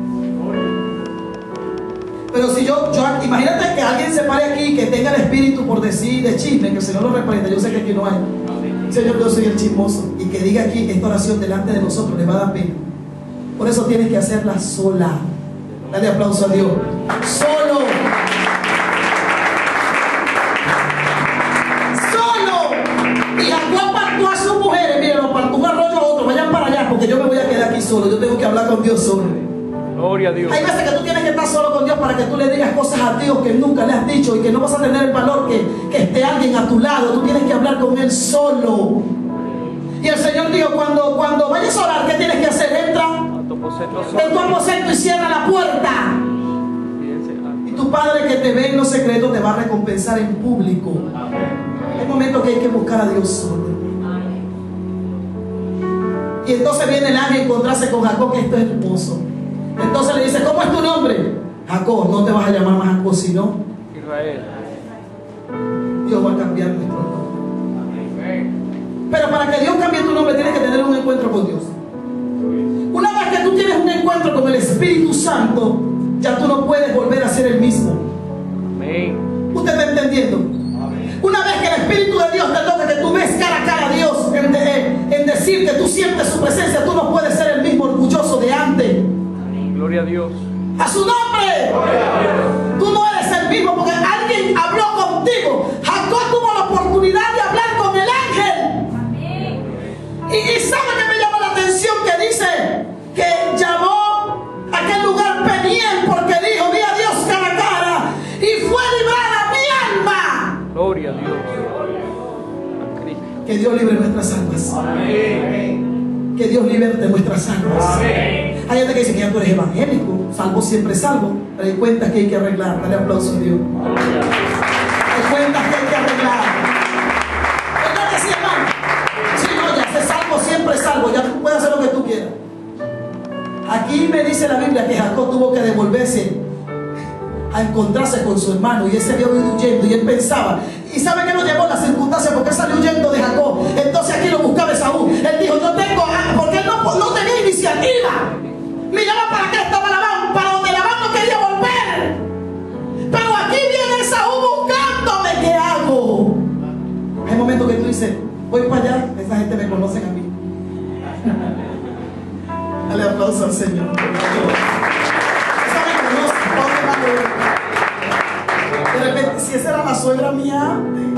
Pero si yo imagínate que alguien se pare aquí que tenga el espíritu por decir de chisme, que el Señor lo reprenda. Yo sé que aquí no hay. Señor, yo soy el chismoso. Y que diga aquí esta oración delante de nosotros, le va a dar pena. Por eso tienes que hacerla sola. Dale aplauso a Dios. Solo. Solo. Y Jacob partó a sus mujeres. Miren, lo partó un arroyo a otro. Vayan para allá porque yo me voy a quedar aquí solo. Yo tengo que hablar con Dios solo. Gloria a Dios. Hay veces que tú tienes que estar solo con Dios para que tú le digas cosas a Dios que nunca le has dicho y que no vas a tener el valor que esté alguien a tu lado. Tú tienes que hablar con Él solo. Y el Señor dijo, cuando vayas a orar, ¿qué tienes que hacer? Entra en tu aposento y cierra la puerta. Y tu Padre que te ve en los secretos te va a recompensar en público. Hay momentos que hay que buscar a Dios solo. Y entonces viene el ángel a encontrarse con Jacob, que esto es hermoso. Entonces le dice, ¿cómo es tu nombre? Jacob. No te vas a llamar más Jacob, sino Israel. Dios va a cambiar nuestro nombre. Pero para que Dios cambie tu nombre tienes que tener un encuentro con Dios. Una vez que tú tienes un encuentro con el Espíritu Santo, ya tú no puedes volver a ser el mismo. Amén. ¿Usted está entendiendo? Una vez que el Espíritu de Dios te toca, que tú ves cara a cara a Dios, en decir que tú sientes su presencia, tú no puedes ser el mismo orgulloso de antes. Gloria a Dios. ¡A su nombre! Tú no eres el mismo porque alguien habló contigo. Jacob tuvo la oportunidad de hablar con el ángel. Y sabe que me llama la atención que dice que llamó a aquel lugar Peniel porque dijo, vi a Dios cara a cara y fue librada mi alma. Gloria a Dios. Que Dios libre nuestras almas. Amén. Que Dios liberte nuestras almas. Amén. Hay gente que dice que ya tú eres evangélico, salvo siempre salvo, pero hay cuentas que hay que arreglar. Dale aplauso a Dios. Hay cuentas que hay que arreglar. ¿Verdad que sí, hermano? Sí, no, ya sé salvo, siempre salvo, ya tú puedes hacer lo que tú quieras. Aquí me dice la Biblia que Jacob tuvo que devolverse a encontrarse con su hermano y él se vio huyendo y él pensaba, y sabe que lo llevó la circunstancia porque él salió huyendo de Jacob. Entonces aquí lo buscaba Esaú. Él dijo, yo tengo, porque él no tenía iniciativa. Miraba para qué estaba Labán, para donde Labán no quería volver. Pero aquí viene Esaú buscándome, ¿qué hago? Hay momentos que tú dices, voy para allá, esa gente me conoce a mí. Dale aplauso al Señor. Esa me conoce, ¿dónde va a ir? De repente, si esa era la suegra mía,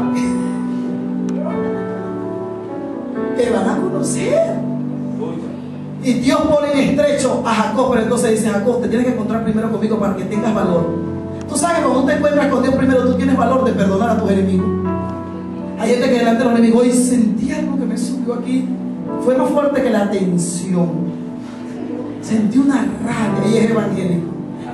te van a conocer. Y Dios pone en estrecho a Jacob, pero entonces dice, Jacob, te tienes que encontrar primero conmigo para que tengas valor. Tú sabes que cuando tú te encuentras con Dios primero, tú tienes valor de perdonar a tus enemigos. Hay gente que delante de los enemigos, hoy sentí algo que me subió aquí, fue más fuerte que la tensión. Sentí una rabia, y es evangélico.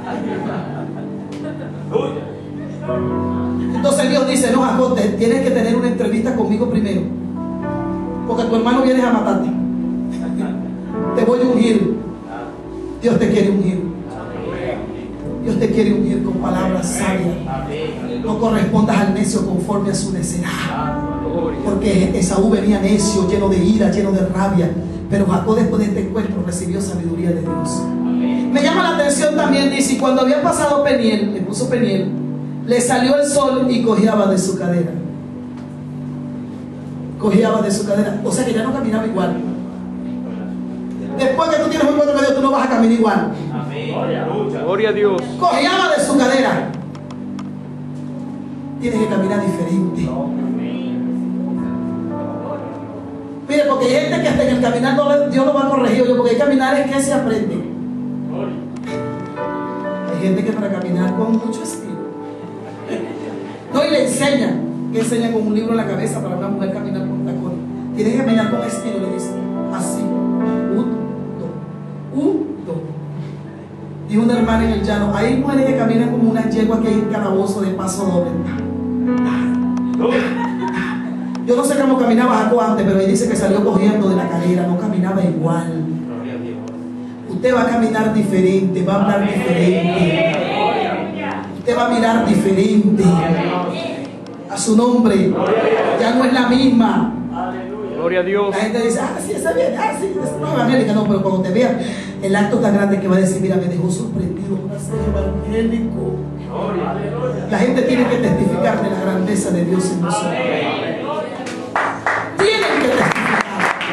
Entonces Dios dice, no, Jacob, tienes que tener una entrevista conmigo primero, porque tu hermano viene a matarte. Te voy a ungir. Dios te quiere ungir. Dios te quiere ungir con palabras sabias. No correspondas al necio conforme a su necedad, porque Esaú venía necio, lleno de ira, lleno de rabia. Pero Jacob, después de este encuentro, recibió sabiduría de Dios. Me llama la atención también, dice, cuando había pasado Peniel, le puso Peniel, le salió el sol y cojeaba de su cadera. Cojeaba de su cadera. O sea que ya no caminaba igual. Después que tú tienes un encuentro con Dios, tú no vas a caminar igual. Gloria a Dios. Cojeaba de su cadera. Tienes que caminar diferente. Mire, porque hay gente que hasta en el caminar Dios lo va a corregir. Porque hay caminar es que se aprende. Hay gente que para caminar con mucho estilo. No, y le enseña. Que enseña con un libro en la cabeza para una mujer caminar con tacones. Tienes que caminar con estilo, le dice. Así. Y una hermana en el llano. Hay mujeres que caminan como una yegua que hay un calabozo de paso doble. Yo no sé cómo caminaba Jacob antes, pero ahí dice que salió cogiendo de la cadera, no caminaba igual. Usted va a caminar diferente, va a hablar diferente. Usted va a mirar diferente. A su nombre. Ya no es la misma. Gloria a Dios. La gente dice, sí, está bien, sí, es una evangélica. No, pero cuando te vean el acto tan grande que va a decir, mira, me dejó sorprendido para ser evangélico. La gente tiene que testificar de la grandeza de Dios en nosotros. Tienen que testificar.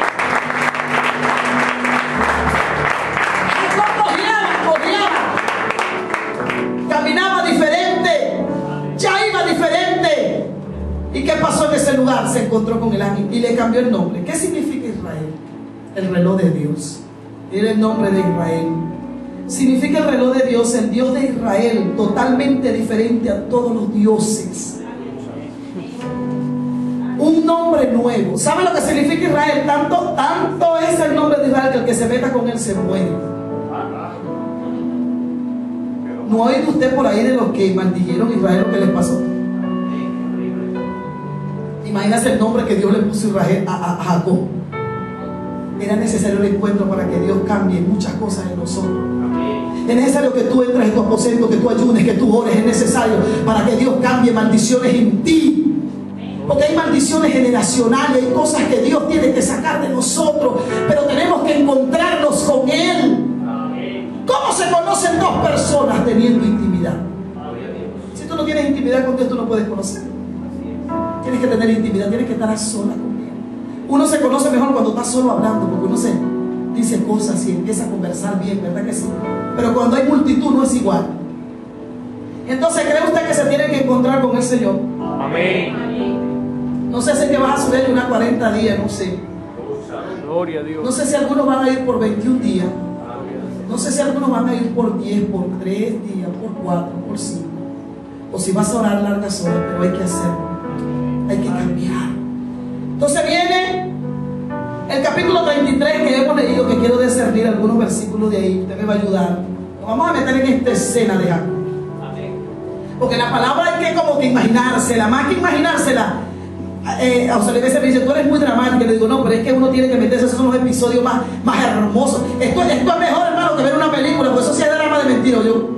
Caminaba diferente, ya iba diferente. ¿Y qué pasó en ese lugar? Se encontró con el ángel y le cambió el nombre. ¿Qué significa Israel? El reloj de Dios. Era el nombre de Israel. Significa el reloj de Dios, el Dios de Israel, totalmente diferente a todos los dioses. Un nombre nuevo. ¿Sabe lo que significa Israel? Tanto es el nombre de Israel que el que se meta con él se muere. ¿No ha oído usted por ahí de los que maldijeron a Israel lo que les pasó? Imagínese el nombre que Dios le puso a Israel, a Jacob. Era necesario el encuentro para que Dios cambie muchas cosas en nosotros. Es necesario que tú entres en tu aposento, que tú ayunes, que tú ores. Es necesario para que Dios cambie maldiciones en ti. Porque hay maldiciones generacionales, hay cosas que Dios tiene que sacar de nosotros, pero tenemos que encontrarnos con Él. ¿Cómo se conocen dos personas teniendo intimidad? Si tú no tienes intimidad con Dios, tú no puedes conocer. Tienes que tener intimidad, tienes que estar a solas con Él. Uno se conoce mejor cuando está solo hablando, porque uno se dice cosas y empieza a conversar bien, ¿verdad que sí? Pero cuando hay multitud no es igual. Entonces, ¿cree usted que se tiene que encontrar con el Señor? Amén. No sé si es que vas a subir unas 40 días, no sé. Gloria a Dios. No sé si algunos van a ir por 21 días. No sé si algunos van a ir por 10, por 3 días, por 4, por 5. O si vas a orar largas horas, pero hay que hacerlo. Hay que cambiar. Entonces viene el capítulo 33 que hemos leído, que quiero discernir algunos versículos de ahí. Usted me va a ayudar. Nos vamos a meter en esta escena de Jacob. Porque la palabra hay que como que imaginársela, más que imaginársela. A usted me dice, tú eres muy dramático. Le digo, no, pero es que uno tiene que meterse. Esos son los episodios más hermosos. Esto es mejor, hermano, que ver una película, porque eso sí es drama de mentira, yo.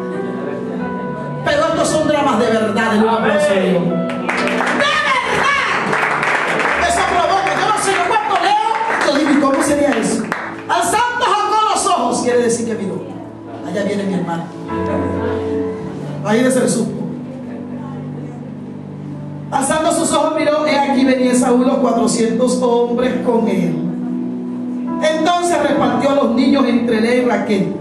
Pero estos son dramas de verdad, de verdad. Eso provoca. Yo no sé, yo cuando leo, yo digo, ¿y cómo sería eso? Alzando Jacob los ojos, quiere decir que miró. Allá viene mi hermano. Ahí de ser supo. Alzando sus ojos miró, he aquí venía Saúl, los 400 hombres con él. Entonces repartió a los niños entre Lea y Raquel.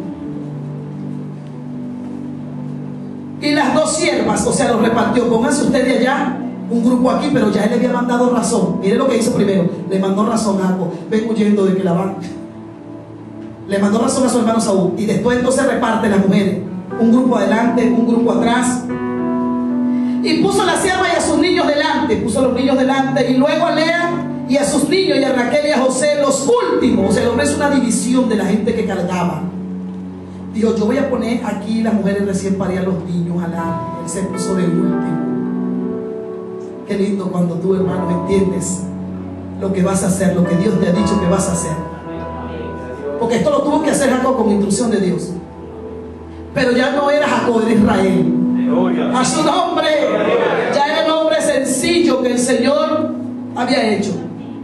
Y las dos siervas, o sea, los repartió. Pónganse ustedes de allá, un grupo aquí, pero ya él le había mandado razón. Mire lo que hizo primero, le mandó razón a Jacob. Ven huyendo de que la van. Le mandó razón a su hermano Saúl. Y después entonces reparte las mujeres. Un grupo adelante, un grupo atrás. Y puso a la sierva y a sus niños delante. Puso a los niños delante. Y luego a Lea y a sus niños, y a Raquel y a José, los últimos. O sea, el hombre es una división de la gente que cargaba. Dijo, yo voy a poner aquí las mujeres recién paridas, los niños al lado. Él se puso de último. Qué lindo cuando tú, hermano, entiendes lo que vas a hacer, lo que Dios te ha dicho que vas a hacer. Porque esto lo tuvo que hacer Jacob con instrucción de Dios. Pero ya no era Jacob, era Israel. A su nombre. Ya era el hombre sencillo que el Señor había hecho.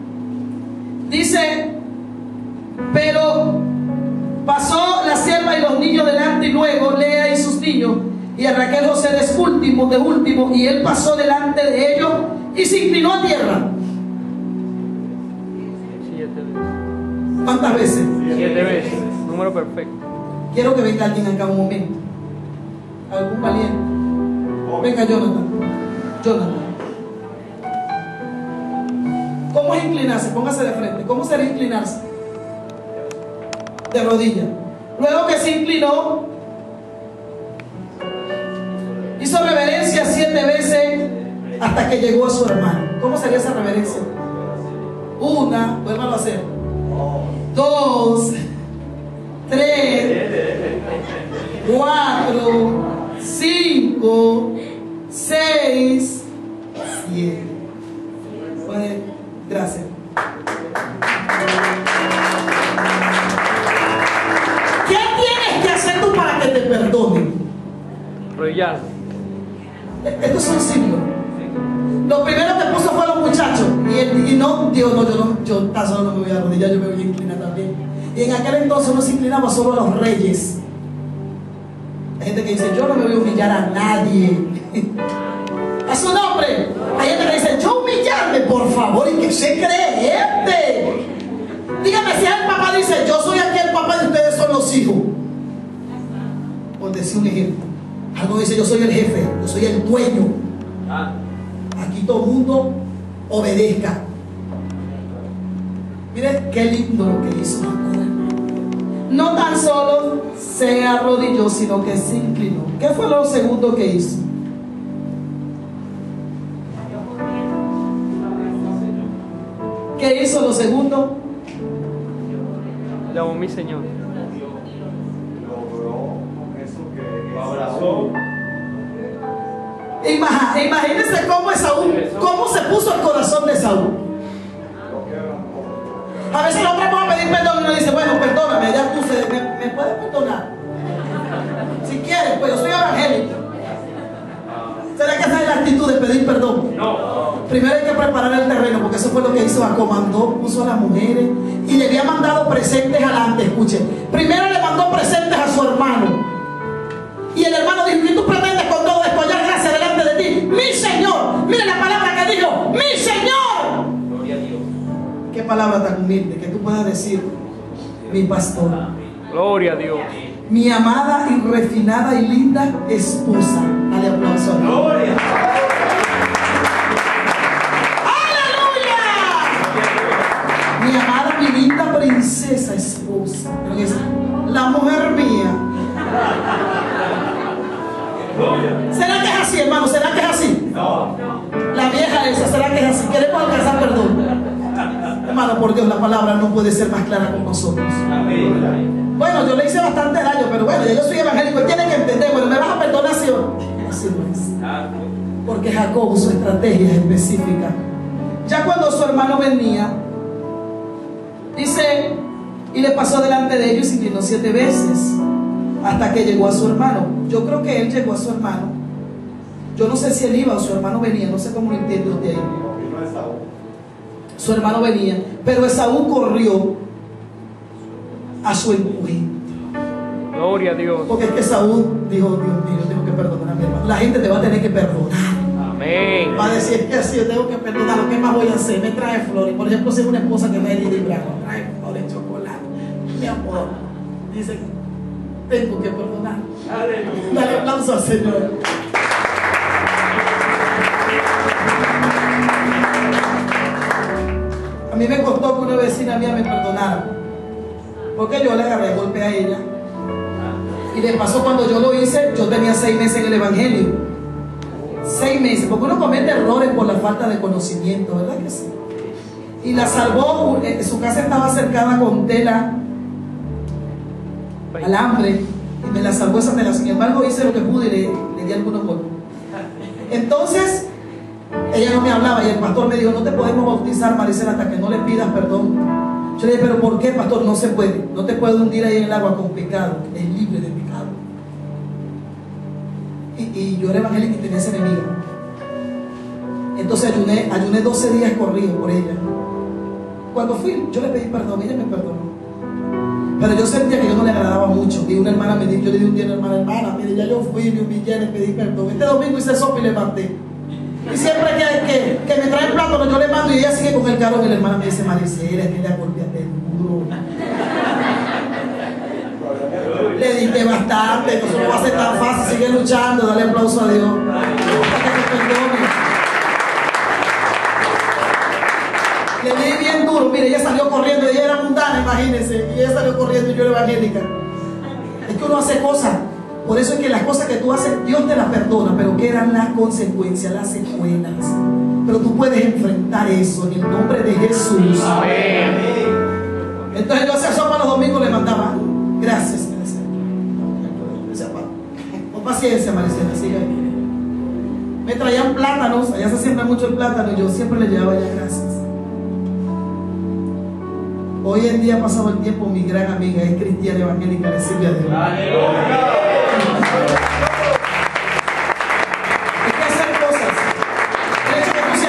Dice, pero pasó la sierva y los niños delante, y luego Lea y sus niños, y a Raquel José de último, y él pasó delante de ellos y se inclinó a tierra. 7 veces. ¿Cuántas veces? 7 veces. Número perfecto. Quiero que venga alguien acá un momento. Algún valiente. Venga, Jonathan. ¿Cómo es inclinarse? Póngase de frente. ¿Cómo será inclinarse? De rodillas. Luego que se inclinó, hizo reverencia 7 veces hasta que llegó a su hermano. ¿Cómo sería esa reverencia? 1, vuélvalo a hacer. 2, 3, 4, 5, 6, 7. Gracias. ¿Qué tienes que hacer tú para que te perdonen? Arrodillar. Estos son signos. Lo primero que puso fue los muchachos. Y no, Dios, no, yo tan solo no me voy a arrodillar, yo me voy a inclinar también. Y en aquel entonces uno se inclinaba solo a los reyes. Hay gente que dice, yo no me voy a humillar a nadie. A su nombre. Hay gente que dice, yo humillarme, por favor, y que se cree este. Dígame si el papá dice, yo soy aquí el papá y ustedes son los hijos. Por decir un ejemplo. Algo dice, yo soy el jefe, yo soy el dueño. Aquí todo el mundo obedezca. Mire qué lindo lo que hizo Jacob. No tan solo se arrodilló, sino que se inclinó. ¿Qué fue lo segundo que hizo? ¿Qué hizo lo segundo? Llamó mi Señor. Abrazó. Imagínense cómo Esaú, cómo se puso el corazón de Esaú. A veces el hombre puede pedir perdón y uno dice, bueno, perdóname, ya tú me puedes perdonar. Si quieres, pues yo soy evangélico. ¿Será que esa es la actitud de pedir perdón? No. Primero hay que preparar el terreno, porque eso fue lo que hizo Jacob. Mandó, puso a las mujeres y le había mandado presentes adelante. Escuchen, primero le mandó presentes a su hermano. Y el hermano dijo, ¿qué tú pretendes con todo esto? Hallar gracia delante de ti. Mi Señor. Mire la palabra que dijo, mi Señor. Gloria a Dios. Qué palabra tan humilde que tú puedas decir, mi pastor, Gloria a Dios. mi amada y refinada y linda esposa. Dale aplauso a Dios. Gloria. ¡Aleluya! Mi amada, mi linda princesa esposa. Pero que es la mujer mía. ¿Será que es así, hermano? ¿Será que es así? No. La vieja esa, ¿será que es así? Queremos alcanzar perdón. Hermano, por Dios, la palabra no puede ser más clara con nosotros. Amén. Bueno, yo le hice bastante daño, pero bueno, ya yo soy evangélico y tienen que entender, bueno, ¿me vas a perdonar, sí o no? Así no es. Porque Jacob usó estrategias específicas. Ya cuando su hermano venía, dice, y le pasó delante de ellos y se inclinó 7 veces hasta que llegó a su hermano. Yo creo que él llegó a su hermano. Yo no sé si él iba o su hermano venía, no sé cómo lo entiende usted ahí. Su hermano venía, pero Esaú corrió a su encuentro. Gloria a Dios. Porque es que Esaú dijo, Dios mío, yo tengo que perdonar a mi hermano. La gente te va a tener que perdonar. Amén. Va a decir, es que así yo tengo que perdonar. ¿Qué más voy a hacer? Me trae flores. Por ejemplo, si es una esposa que me ha herido y bravo, trae flores, chocolate. Mi amor, dice, tengo que perdonar. Dale aplauso al Señor. A mí me costó que una vecina mía me perdonara, porque yo le agarré golpe a ella. Y de paso, cuando yo lo hice, yo tenía 6 meses en el evangelio. 6 meses, porque uno comete errores por la falta de conocimiento, ¿verdad que sí? Y la salvó. Su casa estaba cercada con tela, alambre, y me la salvó esa tela. Sin embargo, hice lo que pude y le di algunos golpes. Entonces ella no me hablaba y el pastor me dijo, no te podemos bautizar, Maricela, hasta que no le pidas perdón. Yo le dije, pero ¿por qué, pastor? No se puede. No te puede hundir ahí en el agua con pecado. Es libre de pecado. Y yo era evangélica y tenía esa enemiga. Entonces ayuné 12 días corridos por ella. Cuando fui, yo le pedí perdón, ella me perdonó. Pero yo sentía que yo no le agradaba mucho. Y una hermana me dijo, yo le dije un día a una hermana, mire, ya yo fui, me humillé, le pedí perdón. Este domingo hice sopa y le mandé. Y siempre que me traen plátano, yo le mando y ella sigue con el carro. Y la hermana me dice, Maricela, es que le golpeaste duro. Le dije bastante, no se lo va a hacer tan fácil, sigue luchando, dale aplauso a Dios. Le di bien duro, mire, ella salió corriendo, ella era mundana, imagínense, y ella salió corriendo y yo era evangélica. Es que uno hace cosas, por eso es que las cosas que tú haces, Dios te las perdona, pero quedan las consecuencias, las secuelas. Pero tú puedes enfrentar eso en el nombre de Jesús. Amén. Entonces yo hacía sopa los domingos, le mandaba, gracias, con paciencia, Maricela, sigue ahí. Me traían plátanos, allá se siembra mucho el plátano y yo siempre le llevaba ya gracias. Hoy en día ha pasado el tiempo, mi gran amiga es cristiana evangélica, le sirve a Dios. Hay que hacer cosas. El hecho que tú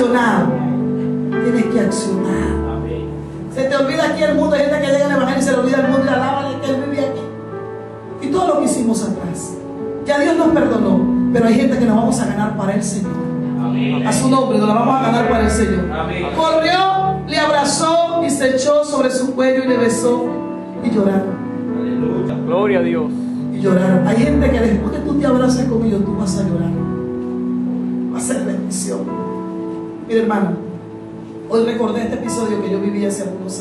accionar. Tienes que accionar. Se te olvida aquí el mundo. Hay gente que llega al evangelio y se le olvida el mundo y alaba que Él vive aquí. Y todo lo que hicimos atrás. Ya Dios nos perdonó. Pero hay gente que nos vamos a ganar para el Señor. A su nombre nos la vamos a ganar para el Señor. Corrió, le abrazó y se echó sobre su cuello y le besó y lloraron. Gloria a Dios. Y lloraron. Hay gente que después que tú te abraces con ellos, tú vas a llorar. Va a ser bendición. Mira, hermano, hoy recordé este episodio que yo viví hace algunos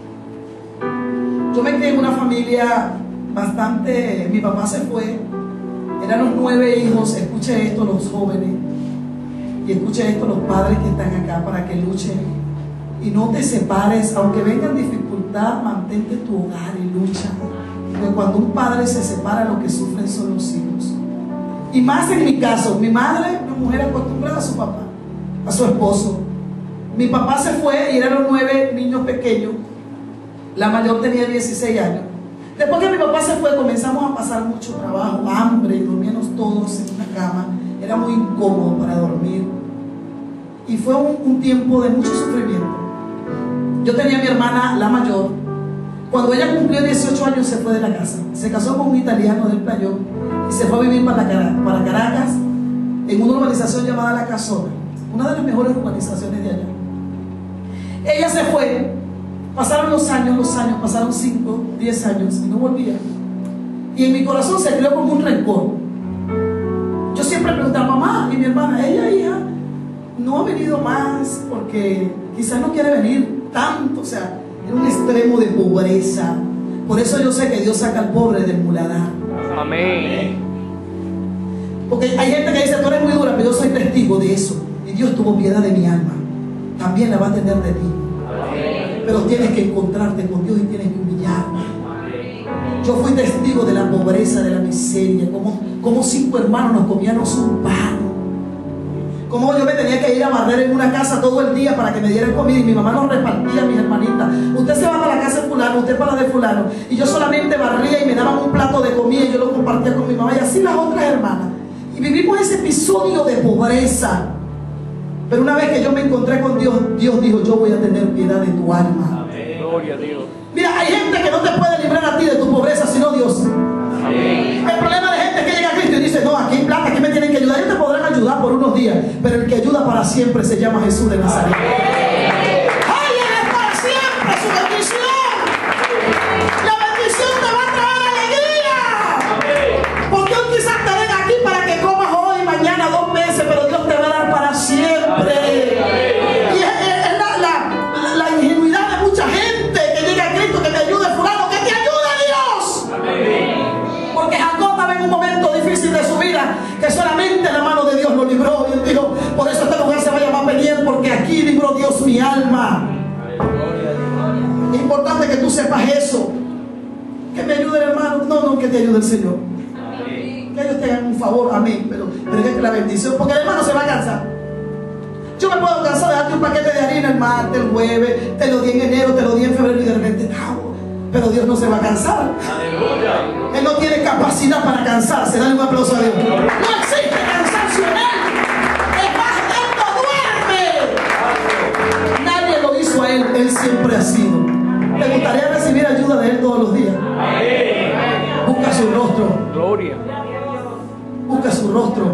años. Yo me crié en una familia bastante. Mi papá se fue. Eran los 9 hijos. Escuche esto, los jóvenes. Y escuche esto, los padres que están acá, para que luchen. Y no te separes, aunque vengan dificultad, mantente tu hogar y lucha. Porque cuando un padre se separa, lo que sufren son los hijos. Y más en mi caso, mi madre, una mujer acostumbrada a su papá, a su esposo. Mi papá se fue y eran los 9 niños pequeños. La mayor tenía 16 años. Después que mi papá se fue, comenzamos a pasar mucho trabajo, hambre, y dormíamos todos en una cama. Era muy incómodo para dormir. Y fue un tiempo de mucho sufrimiento. Yo tenía a mi hermana, la mayor. Cuando ella cumplió 18 años se fue de la casa. Se casó con un italiano del Playón y se fue a vivir para Caracas, en una urbanización llamada La Casona, una de las mejores urbanizaciones de allá. Ella se fue, pasaron los años, pasaron 5, 10 años y no volvía. Y en mi corazón se creó como un rencor. Yo siempre preguntaba, mamá y mi hermana, ella, hija, no ha venido más porque quizás no quiere venir tanto, o sea, en un extremo de pobreza. Por eso yo sé que Dios saca al pobre del muladar. Amén. Porque hay gente que dice, tú eres muy dura, pero yo soy testigo de eso. Y Dios tuvo piedad de mi alma. También la va a tener de ti. Pero tienes que encontrarte con Dios y tienes que humillarte. Yo fui testigo de la pobreza, de la miseria, como 5 hermanos nos comíamos un pan. Como yo me tenía que ir a barrer en una casa todo el día para que me dieran comida y mi mamá nos repartía a mis hermanitas. Usted se va para la casa de fulano, usted para la de fulano. Y yo solamente barría y me daban un plato de comida y yo lo compartía con mi mamá y así las otras hermanas. Y vivimos ese episodio de pobreza. Pero una vez que yo me encontré con Dios, Dios dijo, yo voy a tener piedad de tu alma. Amén. Gloria a Dios. Mira, hay gente que no te puede librar a ti de tu pobreza, sino Dios. Amén. El problema de gente que llega a Cristo y dice, no, aquí hay plata, aquí me tienen que ayudar. Ellos te podrán ayudar por unos días, pero el que ayuda para siempre se llama Jesús de Nazaret. ¡Ay, Él es para siempre su bendición! La bendición te va a traer alegría. Porque hoy quizás te den aquí para que comas hoy, mañana, 2 meses, pero Dios te va a dar para siempre. Y es la ingenuidad de mucha gente que llega a Cristo, que te ayude fulano, que te ayude Dios. Porque Jacob estaba en un momento difícil de su vida, que solamente la mano de Dios lo libró. Y él dijo, por eso este lugar se va a llamar Peniel, porque aquí libró Dios mi alma. Es importante que tú sepas eso. Que me ayude el hermano. No, que te ayude el Señor. Que ellos te hagan un favor, amén. Pero es que la bendición, porque el hermano se va a cansar. Yo me puedo cansar de darte un paquete de harina el martes, el jueves, te lo di en enero, te lo di en febrero y de repente, no. Pero Dios no se va a cansar. Él no tiene capacidad para cansarse. Dale un aplauso a Dios. No existe cansancio en Él. Es más, Él no duerme. Nadie lo hizo a Él. Él siempre ha sido. ¿Te gustaría recibir ayuda de Él todos los días? Busca su rostro. Gloria. Busca su rostro.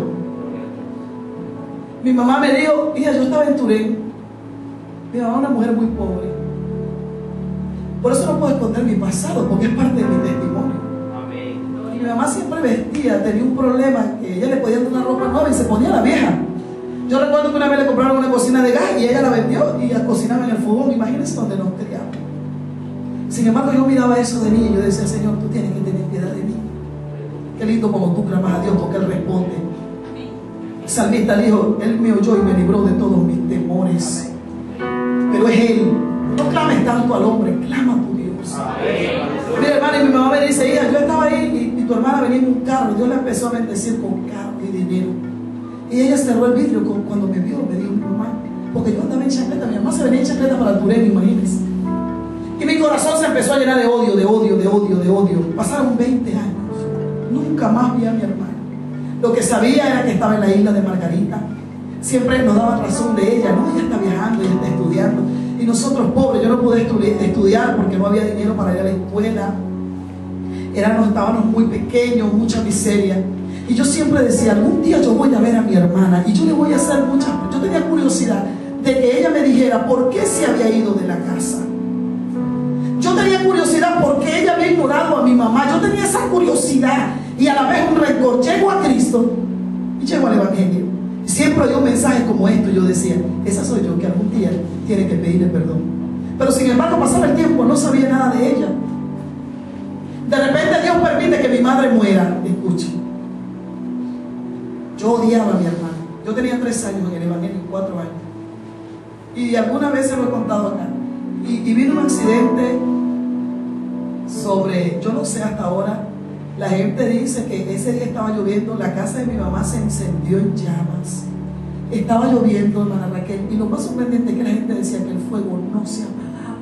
Mi mamá me dijo, hija, yo estaba en Turén. Mi mamá es una mujer muy pobre. Por eso no puedo esconder mi pasado, porque es parte de mi testimonio. Y mi mamá siempre vestía, tenía un problema, que ella le podía dar una ropa nueva y se ponía la vieja. Yo recuerdo que una vez le compraron una cocina de gas y ella la vendió y la cocinaba en el fogón. Imagínense donde nos criamos. Sin embargo, yo miraba eso de niño y yo decía, Señor, tú tienes que tener piedad de mí. Qué lindo como tú clamas a Dios, porque Él responde. El salmista dijo, Él me oyó y me libró de todos mis temores. Pero es Él. No clames tanto al hombre, clama a tu Dios. Mira, hermana, y mi mamá me dice, hija, yo estaba ahí y tu hermana venía en un carro. Dios la empezó a bendecir con carro y dinero. Y ella cerró el vidrio cuando me vio, me dijo, mi mamá, porque yo andaba en chancleta, mi mamá se venía en chancleta para Turén, imagínense. Y mi corazón se empezó a llenar de odio, de odio, de odio, de odio. Pasaron 20 años. Nunca más vi a mi hermana. Lo que sabía era que estaba en la isla de Margarita. siempre nos daban razón de ella, no, ella está viajando, ella está estudiando. Y nosotros pobres, yo no pude estudiar porque no había dinero para ir a la escuela. Estábamos muy pequeños, mucha miseria. Y yo siempre decía, algún día yo voy a ver a mi hermana y yo le voy a hacer muchas. Yo tenía curiosidad de que ella me dijera por qué se había ido de la casa. Yo tenía curiosidad por qué ella había ignorado a mi mamá. Yo tenía esa curiosidad y a la vez un rencor. Llego a Cristo y llego al Evangelio. Y siempre oí un mensaje como esto. Yo decía, esa soy yo que algún día tiene que pedirle perdón. Pero sin embargo pasaba el tiempo, no sabía nada de ella. De repente Dios permite que mi madre muera. Escuche, yo odiaba a mi hermana. Yo tenía 3 años en el Evangelio, 4 años. Y alguna vez se lo he contado acá. Y vino un accidente sobre, yo no sé hasta ahora, la gente dice que ese día estaba lloviendo, la casa de mi mamá se encendió en llamas. Estaba lloviendo, hermana Raquel, y lo más sorprendente es que la gente decía que el fuego no se apagaba.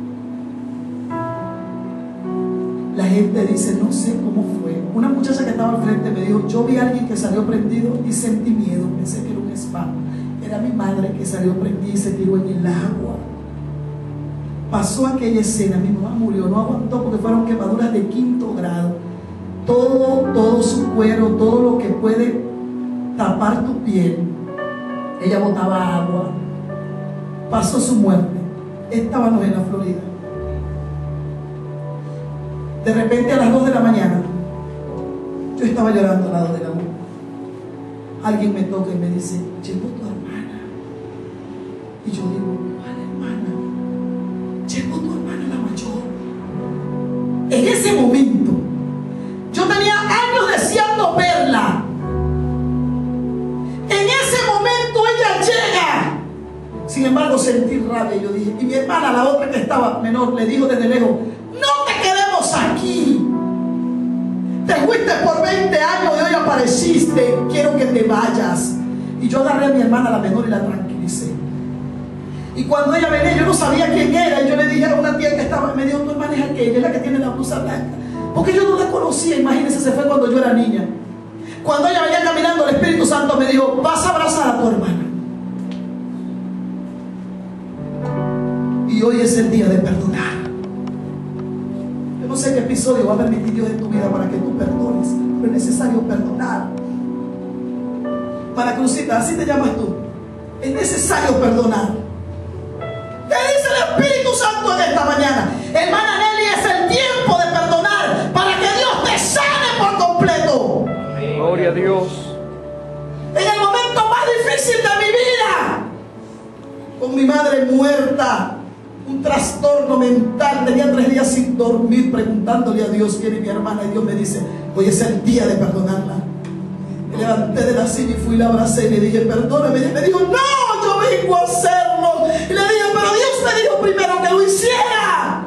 La gente dice, no sé cómo fue. Una muchacha que estaba al frente me dijo, yo vi a alguien que salió prendido y sentí miedo, pensé que era un espasmo. Era mi madre que salió prendida y se tiró en el agua. Pasó aquella escena, mi mamá murió, no aguantó porque fueron quemaduras de 5º grado. Todo su cuero, todo lo que puede tapar tu piel. Ella botaba agua. Pasó su muerte. Estábamos en la Florida. De repente a las 2 de la mañana, yo estaba llorando al lado de la mujer. Alguien me toca y me dice, llegó tu hermana. Y yo digo, ¿cuál hermana? Llegó tu hermana la mayor. En ese momento, yo tenía años deseando verla. En ese momento ella llega. Sin embargo, sentí rabia. Yo dije, y mi hermana, la otra que estaba menor, le dijo desde lejos, no te quedemos aquí. Te fuiste por 20 años y hoy apareciste. Quiero que te vayas. Y yo agarré a mi hermana, la menor, y la tranquilicé. Y cuando ella venía, yo no sabía quién era. Y yo le dije a una tía que estaba, me dijo, tu hermana es aquella, es la que tiene la blusa blanca. Porque yo no la conocía, imagínense, se fue cuando yo era niña. Cuando ella venía caminando, el Espíritu Santo me dijo, vas a abrazar a tu hermana. Y hoy es el día de perdonar. Yo no sé qué episodio va a permitir Dios en tu vida para que tú perdones, pero es necesario perdonar. Para Crucita, así te llamas tú. Es necesario perdonar. ¿Qué dice el Espíritu Santo en esta mañana? Hermana Nelly, es el tiempo de perdonar para que Dios te sane por completo. Gloria a Dios. En el momento más difícil de mi vida, con mi madre muerta, un trastorno mental, tenía 3 días sin dormir preguntándole a Dios quién es mi hermana, y Dios me dice, hoy es el día de perdonarla. Me levanté de la silla y fui y la abracé y le dije, perdóname. Y me dijo, no, yo vengo a hacerlo. Y le dije, pero Dios me dijo primero que lo hiciera.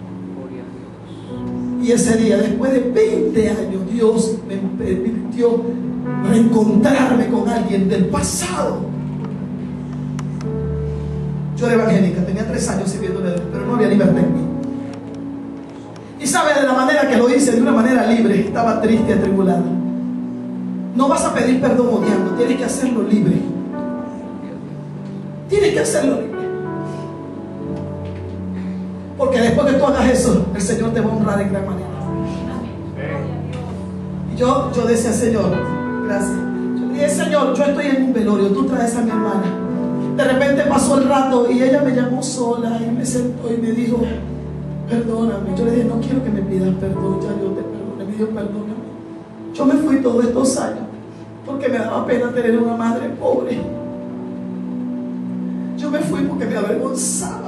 Y ese día, después de 20 años, Dios me permitió reencontrarme con alguien del pasado. Yo era evangélica, tenía 3 años sirviéndole a Dios, pero no había libertad en mí. Y sabe, de la manera que lo hice, de una manera libre, estaba triste y atribulada. No vas a pedir perdón odiando, tienes que hacerlo libre. Tienes que hacerlo libre. Porque después que tú hagas eso, el Señor te va a honrar en gran manera. Y yo decía, Señor, gracias. Yo dije, Señor, yo estoy en un velorio, tú traes a mi hermana. De repente pasó el rato y ella me llamó sola y me sentó y me dijo, perdóname. Yo le dije, no quiero que me pidas perdón, ya yo te perdone. Me dijo, perdóname. Yo me fui todos estos años porque me daba pena tener una madre pobre. Yo me fui porque me avergonzaba.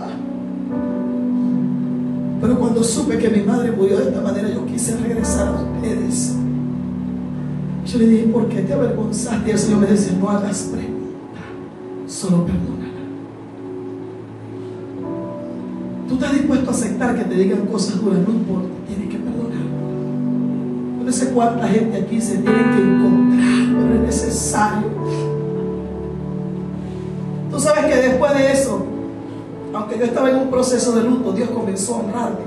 Pero cuando supe que mi madre murió de esta manera, yo quise regresar a ustedes. Yo le dije, ¿por qué te avergonzaste? Y el Señor me decía, no hagas pregunta, solo perdónala. Tú estás dispuesto a aceptar que te digan cosas duras, no importa, tienes que perdonar. No sé cuánta gente aquí se tiene que encontrar, pero es necesario. Tú sabes que después de eso, aunque yo estaba en un proceso de luto, Dios comenzó a honrarme.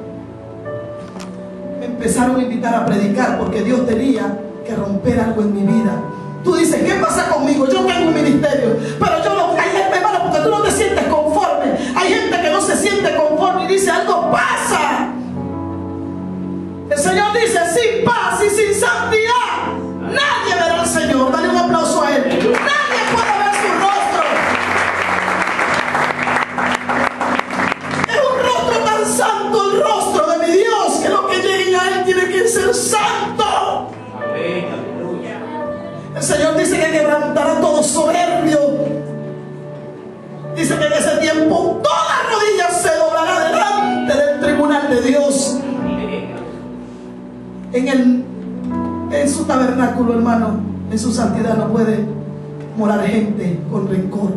Me empezaron a invitar a predicar porque Dios tenía que romper algo en mi vida. Tú dices, ¿qué pasa conmigo? Yo tengo un ministerio, pero yo no, hay gente, hermano, porque tú no te sientes conforme. Hay gente que no se siente conforme y dice, algo pasa. El Señor dice, sin paz y sin santidad nadie verá al Señor. Dale un aplauso a Él. Nadie puede ver su rostro. Es un rostro tan santo, el rostro de mi Dios, que los que lleguen a Él tienen que ser santos. Amén. Aleluya. El Señor dice que quebrantará a todo soberbio. Dice que en ese tiempo toda rodilla se doblará delante del tribunal de Dios. En su tabernáculo, hermano, en su santidad no puede morar gente con rencor.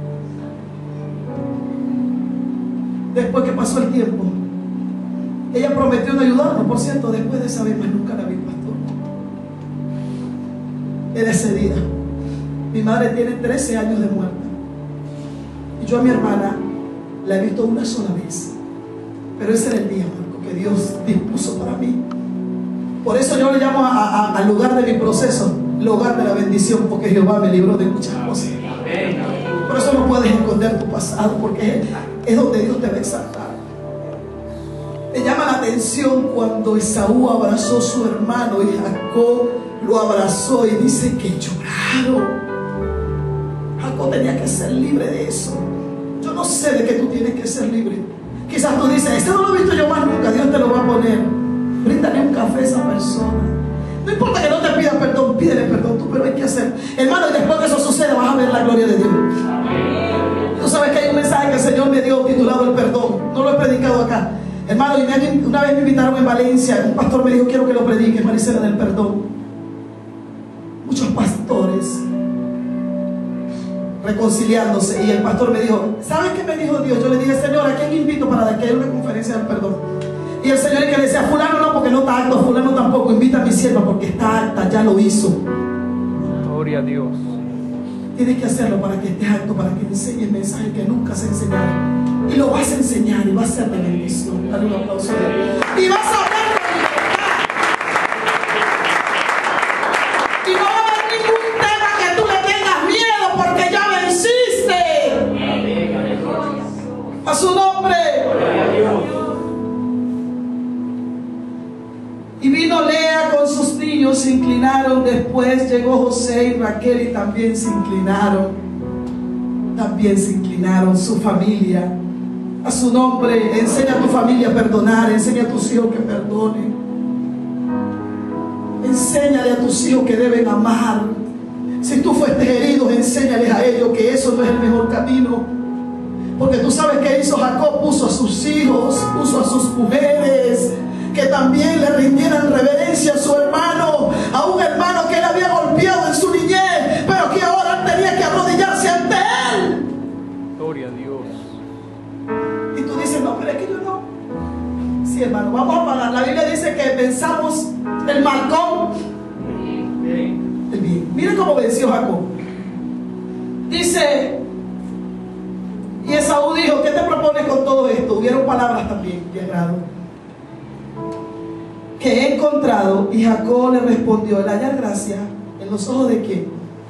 Después que pasó el tiempo, ella prometió no ayudarnos. Por cierto, después de esa vez más nunca la vi, pastor. En ese día, mi madre tiene 13 años de muerta y yo a mi hermana la he visto una sola vez, pero ese era el día, Marco, que Dios dispuso para mí. Por eso yo le llamo al lugar de mi proceso lugar de la bendición, porque Jehová me libró de muchas cosas. Por eso no puedes esconder tu pasado, porque es donde Dios te va a exaltar. Me llama la atención cuando Esaú abrazó a su hermano y Jacob lo abrazó y dice que lloraron. Jacob tenía que ser libre de eso. Yo no sé de qué tú tienes que ser libre. Quizás tú dices, este no lo he visto yo más nunca. Dios te lo va a poner. Bríndale un café a esa persona. No importa que no te pida perdón, pídele perdón tú, pero hay que hacer. Hermano, y después que eso suceda vas a ver la gloria de Dios. Tú sabes que hay un mensaje que el Señor me dio titulado el perdón. No lo he predicado acá. Hermano, y una vez me invitaron en Valencia. Un pastor me dijo, quiero que lo predique, Maricela, del perdón. Muchos pastores reconciliándose, y el pastor me dijo, ¿sabes qué me dijo Dios? Yo le dije, Señor, ¿a quién invito para que haya una conferencia del perdón? Y el Señor que le decía, fulano no, porque no está acto, fulano tampoco, invita a mi sierva porque está acta, ya lo hizo. Gloria a Dios. Tienes que hacerlo para que estés acto, para que enseñes mensajes que nunca se enseñaron. Y lo vas a enseñar y va a ser de bendición. Dale un aplauso a Dios. Y vas a ver con libertad. Y no va a haber ningún tema que tú le tengas miedo, porque ya venciste. A su nombre. Y vino Lea con sus niños, se inclinaron. Después llegó José y Raquel y también se inclinaron. También se inclinaron, su familia. A su nombre. Enseña a tu familia a perdonar. Enseña a tus hijos que perdonen. Enséñale a tus hijos que deben amar. Si tú fuiste herido, enséñales a ellos que eso no es el mejor camino. Porque tú sabes que hizo Jacob, puso a sus hijos, puso a sus mujeres, que también le rindieran reverencia a su hermano, a un hermano que él había golpeado en su niñez, pero que ahora tenía que arrodillarse ante él. Gloria a Dios. Y tú dices, no, pero es que yo no. Sí, hermano, vamos a pagar. La Biblia dice que pensamos el mal con el bien. Miren cómo venció Jacob. Dice, y Esaú dijo, ¿qué te propones con todo esto? Hubieron palabras también de agrado que he encontrado. Y Jacob le respondió, el hallar gracia en los ojos de quién.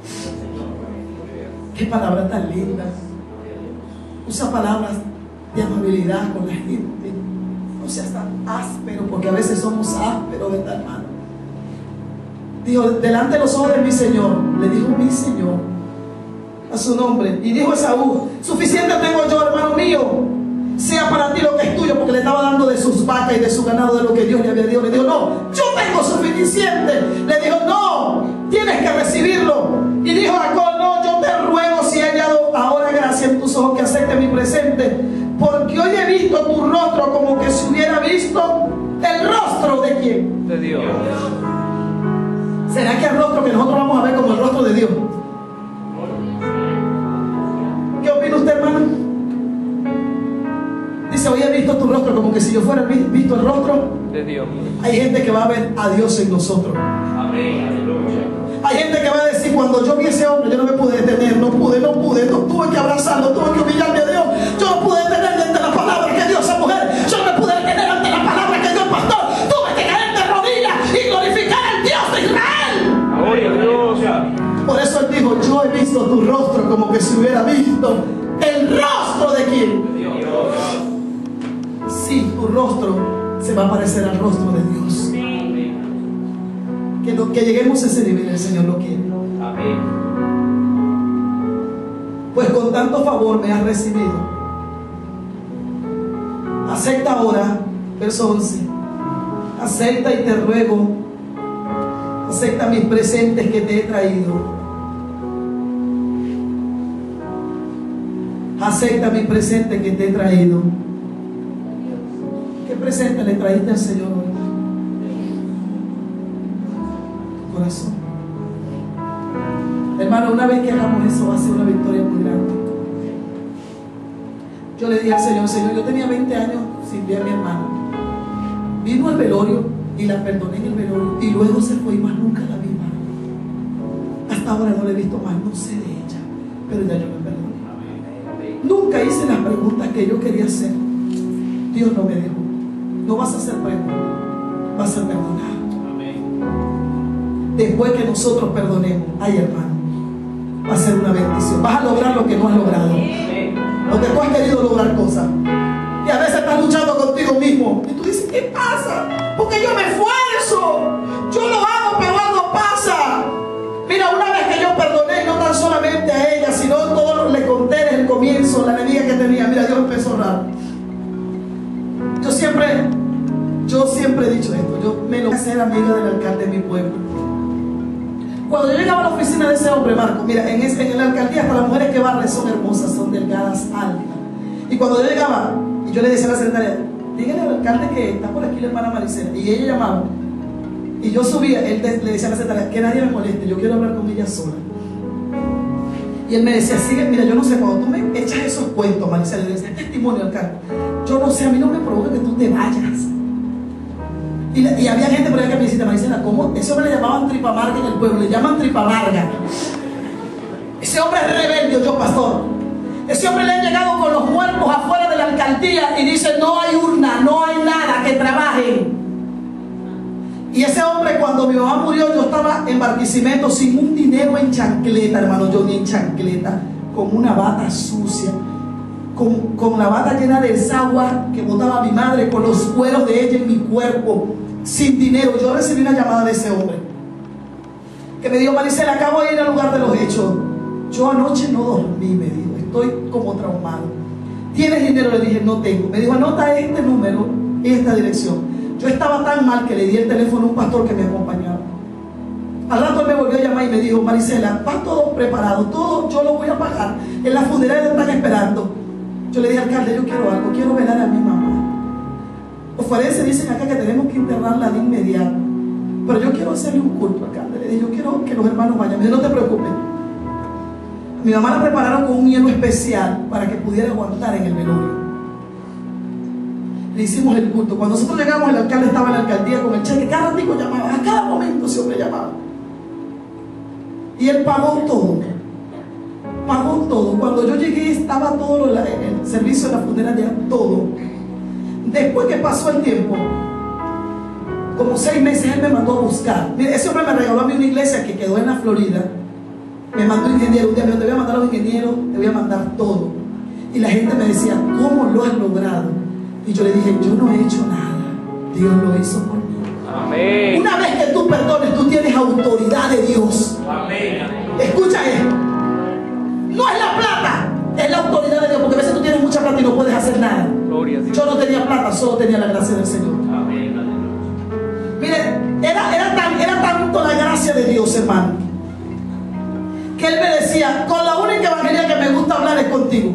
Qué palabra tan linda. Usa palabras de amabilidad con la gente. No seas tan áspero, porque a veces somos ásperos, ¿verdad, hermano? Dijo, delante de los ojos de mi Señor. Le dijo mi Señor a su nombre. Y dijo Esaú, suficiente tengo yo, hermano mío, sea para ti lo que es tuyo, porque le estaba dando de sus vacas y de su ganado, de lo que Dios le había dado. Le dijo, no, yo tengo suficiente. Le dijo, no, tienes que recibirlo. Y dijo Jacob, no, yo te ruego, si he hallado ahora gracia en tus ojos, que acepte mi presente, porque hoy he visto tu rostro como que si hubiera visto el rostro de quién. De Dios. ¿Será que el rostro que nosotros vamos a ver como el rostro de Dios? ¿Qué opina usted, hermano? Dice, hoy he visto tu rostro como que si yo fuera visto el rostro De Dios. Hay gente que va a ver a Dios en nosotros. Amén. Aleluya. Hay gente que va a decir, cuando yo vi a ese hombre, yo no me pude detener, no pude, tuve que abrazarlo, tuve que humillarme a Dios. Yo no pude detenerme ante la palabra que dio esa mujer. Yo no me pude detener ante la palabra que dio el pastor. Tuve que caer de rodillas y glorificar al Dios de Israel. Gloria a Dios. Por se va a parecer al rostro de Dios. Que lleguemos a ese nivel, el Señor lo quiere. Amén. Pues con tanto favor me has recibido. Acepta ahora, verso 11. Acepta y te ruego, acepta mis presentes que te he traído. Acepta mi presente que te he traído. ¿Qué presente le trajiste al Señor hoy? Tu corazón. Hermano, una vez que hagamos eso va a ser una victoria muy grande. Yo le dije al Señor, Señor, yo tenía 20 años sin ver a mi hermana. Vino al velorio y la perdoné en el velorio y luego se fue y más nunca la vi más. Hasta ahora no la he visto más, no sé de ella, pero ya yo me perdoné. Nunca hice las preguntas que yo quería hacer. Dios no me dejó. No vas a ser preguntado, vas a ser perdonado. Después que nosotros perdonemos, ay hermano, va a ser una bendición. Vas a lograr lo que no has logrado. Lo que tú has querido lograr cosas. Y a veces estás luchando contigo mismo. Y tú dices, ¿qué pasa? Porque yo me esfuerzo. Yo lo hago, pero algo pasa. Mira, una vez que yo perdoné, no tan solamente a ella, sino todo lo que le conté desde el comienzo, la enemiga que tenía. Mira, Dios empezó a orar. Yo siempre he dicho esto. Yo me lo voy a hacer amiga del alcalde de mi pueblo. Cuando yo llegaba a la oficina de ese hombre, Marco, mira, en la alcaldía hasta las mujeres que barren son hermosas, son delgadas, altas. Y cuando yo llegaba, y yo le decía a la secretaria, dígale al alcalde que está por aquí la hermana Maricela. Y ella llamaba, y yo subía, él le decía a la secretaria, que nadie me moleste, yo quiero hablar con ella sola. Y él me decía, sigue, mira, yo no sé, cuando tú me echas esos cuentos, Maricela, le decía, testimonio, alcalde, yo no sé, a mí no me provoca que tú te vayas. Y había gente por ahí que me decía, Maricela, ¿cómo? Ese hombre le llamaban tripa amarga en el pueblo, le llaman tripa amarga. Ese hombre es rebelde, yo pastor. Ese hombre le ha llegado con los muertos afuera de la alcaldía y dice, no hay urna, no hay nada, que trabajen. Y ese hombre, cuando mi mamá murió, yo estaba en Barquisimeto sin un dinero, en chancleta, hermano, yo ni en chancleta, con una bata sucia, con la bata llena de desagua que botaba mi madre, con los cueros de ella en mi cuerpo, sin dinero. Yo recibí una llamada de ese hombre que me dijo, Maricela, acabo de ir al lugar de los hechos. Yo anoche no dormí, me dijo, estoy como traumado. ¿Tienes dinero? Le dije, no tengo. Me dijo, anota este número y esta dirección. Yo estaba tan mal que le di el teléfono a un pastor que me acompañaba. Al rato él me volvió a llamar y me dijo, Maricela, va todo preparado, todo yo lo voy a pagar. En la funeraria están esperando. Yo le dije, alcalde, yo quiero algo, quiero velar a mi mamá. Los forenses dicen acá que tenemos que enterrarla de inmediato, pero yo quiero hacerle un culto, alcalde. Le dije, yo quiero que los hermanos vayan. Me dijo, no te preocupes. Mi mamá la prepararon con un hielo especial para que pudiera aguantar en el velorio. Le hicimos el culto. Cuando nosotros llegamos, el alcalde estaba en la alcaldía con el cheque. Cada ratico llamaba, a cada momento ese hombre llamaba. Y él pagó todo. Pagó todo. Cuando yo llegué estaba todo el servicio de la funeraria, todo. Después que pasó el tiempo, como 6 meses, él me mandó a buscar. Mire, ese hombre me regaló a mí una iglesia que quedó en la Florida. Me mandó un ingeniero. Un día me dijo, te voy a mandar a un ingeniero, te voy a mandar todo. Y la gente me decía, ¿cómo lo has logrado? Y yo le dije, yo no he hecho nada. Dios lo hizo por mí. Amén. Una vez que tú perdones, tú tienes autoridad de Dios. Amén. Escucha esto. No es la plata, es la autoridad de Dios. Porque a veces tú tienes mucha plata y no puedes hacer nada. Gloria a Dios. Yo no tenía plata, solo tenía la gracia del Señor. Amén. Mire, era tanto la gracia de Dios, hermano, que él me decía, con la única evangelía que me gusta hablar es contigo.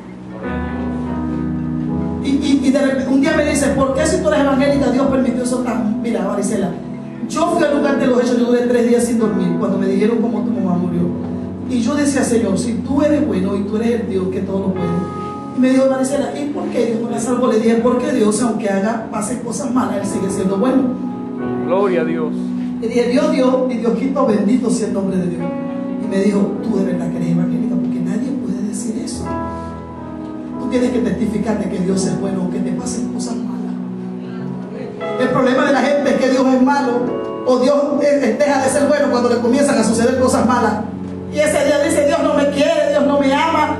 Y de repente, un día me dice, ¿por qué si tú eres evangélica Dios permitió eso tan? Mira, Maricela, yo fui al lugar de los hechos, yo duré 3 días sin dormir cuando me dijeron cómo tu mamá murió. Y yo decía, Señor, si tú eres bueno y tú eres el Dios que todo lo puede. Y me dijo, Maricela, ¿y por qué Dios no la salvó? Le dije, porque Dios, aunque pase cosas malas, Él sigue siendo bueno. Gloria a Dios. Le dije, Dios dio y Dios quitó, bendito sea el nombre de Dios. Y me dijo, tú de verdad que eres evangélica, porque nadie puede decir eso. Tú tienes que testificar de que Dios es bueno, aunque te pasen cosas malas. El problema de la gente es que Dios es malo, o Dios deja de ser bueno cuando le comienzan a suceder cosas malas. Y ese día dice, Dios no me quiere, Dios no me ama,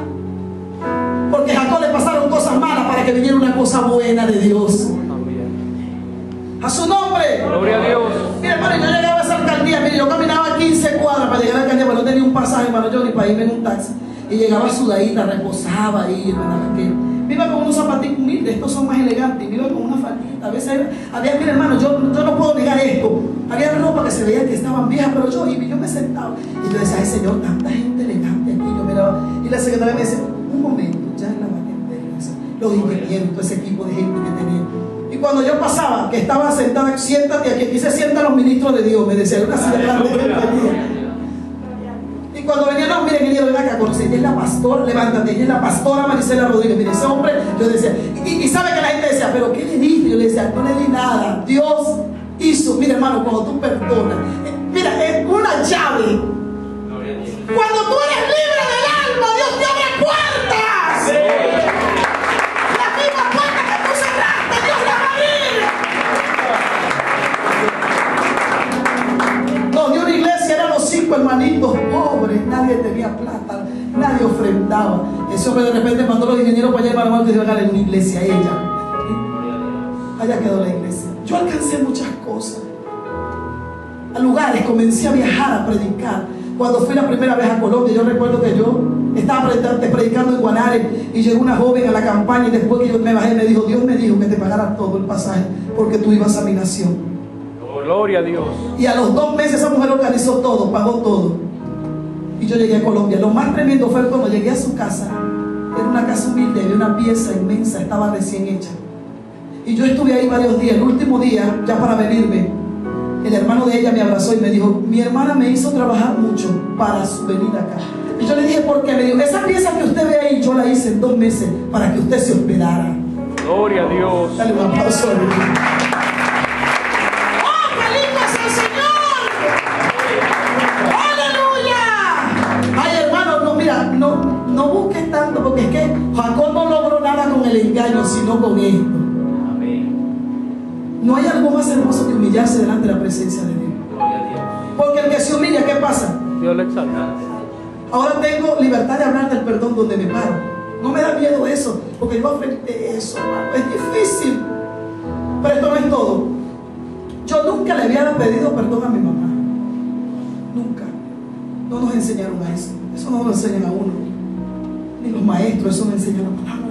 porque a Jacob le pasaron cosas malas para que viniera una cosa buena de Dios. A su nombre. Gloria a Dios. Mira, hermano, yo llegaba a esa alcaldía. Mire, yo caminaba 15 cuadras para llegar a la alcaldía, pero no tenía un pasaje, hermano, yo ni para irme en un taxi. Y llegaba sudadita, reposaba ahí, hermano, Raquel. Me iba con unos zapatitos humildes, estos son más elegantes. Me iba con una faldita. A veces había, mira, hermano, yo no puedo negar esto. Había ropa que se veía que estaban viejas, pero yo me sentaba. Y yo decía, ay, Señor, tanta gente elegante aquí. Yo miraba. Y la secretaria me decía, un momento, ya la va a entender. Los ingenieros, todo ese equipo de gente que tenía. Y cuando yo pasaba, que estaba sentada, siéntate aquí, aquí se sientan los ministros de Dios, me decía, una silla grande de gente. Y cuando venía, no, mire, ingeniero, ven acá, conoce, ella es la pastora, levántate, ella es la pastora Marisela Rodríguez. Mire, ese hombre, yo decía, y sabe que la gente decía, pero ¿qué le diste? Yo le decía, no le di nada. Dios hizo, mira, hermano, cuando tú perdonas, mira, es una llave. Cuando tú eres libre del alma, Dios te abre puertas. Sí. Las mismas puertas que tú cerraste, Dios las va a abrir. No, de una iglesia eran los 5 hermanitos pobres, nadie tenía plata, nadie ofrendaba. Ese hombre de repente mandó a los ingenieros para allá, hermano, que iban a una iglesia, ella. Allá quedó la iglesia. Yo alcancé muchas cosas. A lugares, comencé a viajar a predicar. Cuando fui la primera vez a Colombia, yo recuerdo que yo estaba predicando en Guanare y llegó una joven a la campaña y después que yo me bajé me dijo, Dios me dijo que te pagara todo el pasaje porque tú ibas a mi nación. Gloria a Dios. Y a los 2 meses esa mujer organizó todo, pagó todo. Y yo llegué a Colombia. Lo más tremendo fue cuando llegué a su casa. Era una casa humilde, había una pieza inmensa, estaba recién hecha. Y yo estuve ahí varios días. El último día, ya para venirme, el hermano de ella me abrazó y me dijo, mi hermana me hizo trabajar mucho para su venida acá. Y yo le dije, ¿por qué? Me dijo, esa pieza que usted ve ahí, yo la hice en 2 meses para que usted se hospedara. Gloria a Dios. Dale un aplauso a Dios. ¡Oh, qué lindo es el Señor! ¡Aleluya! Ay, hermano, no, mira, no busques tanto, porque es que Jacob no logró nada con el engaño, sino con esto. No hay algo más hermoso que humillarse delante de la presencia de Dios. Porque el que se humilla, ¿qué pasa? Dios le exalta. Ahora tengo libertad de hablar del perdón donde me paro. No me da miedo eso, porque yo enfrenté eso, hermano. Es difícil. Pero esto no es todo. Yo nunca le había pedido perdón a mi mamá. Nunca. No nos enseñaron a eso. Eso no nos enseñan a uno. Ni los maestros, eso me enseñan la palabra.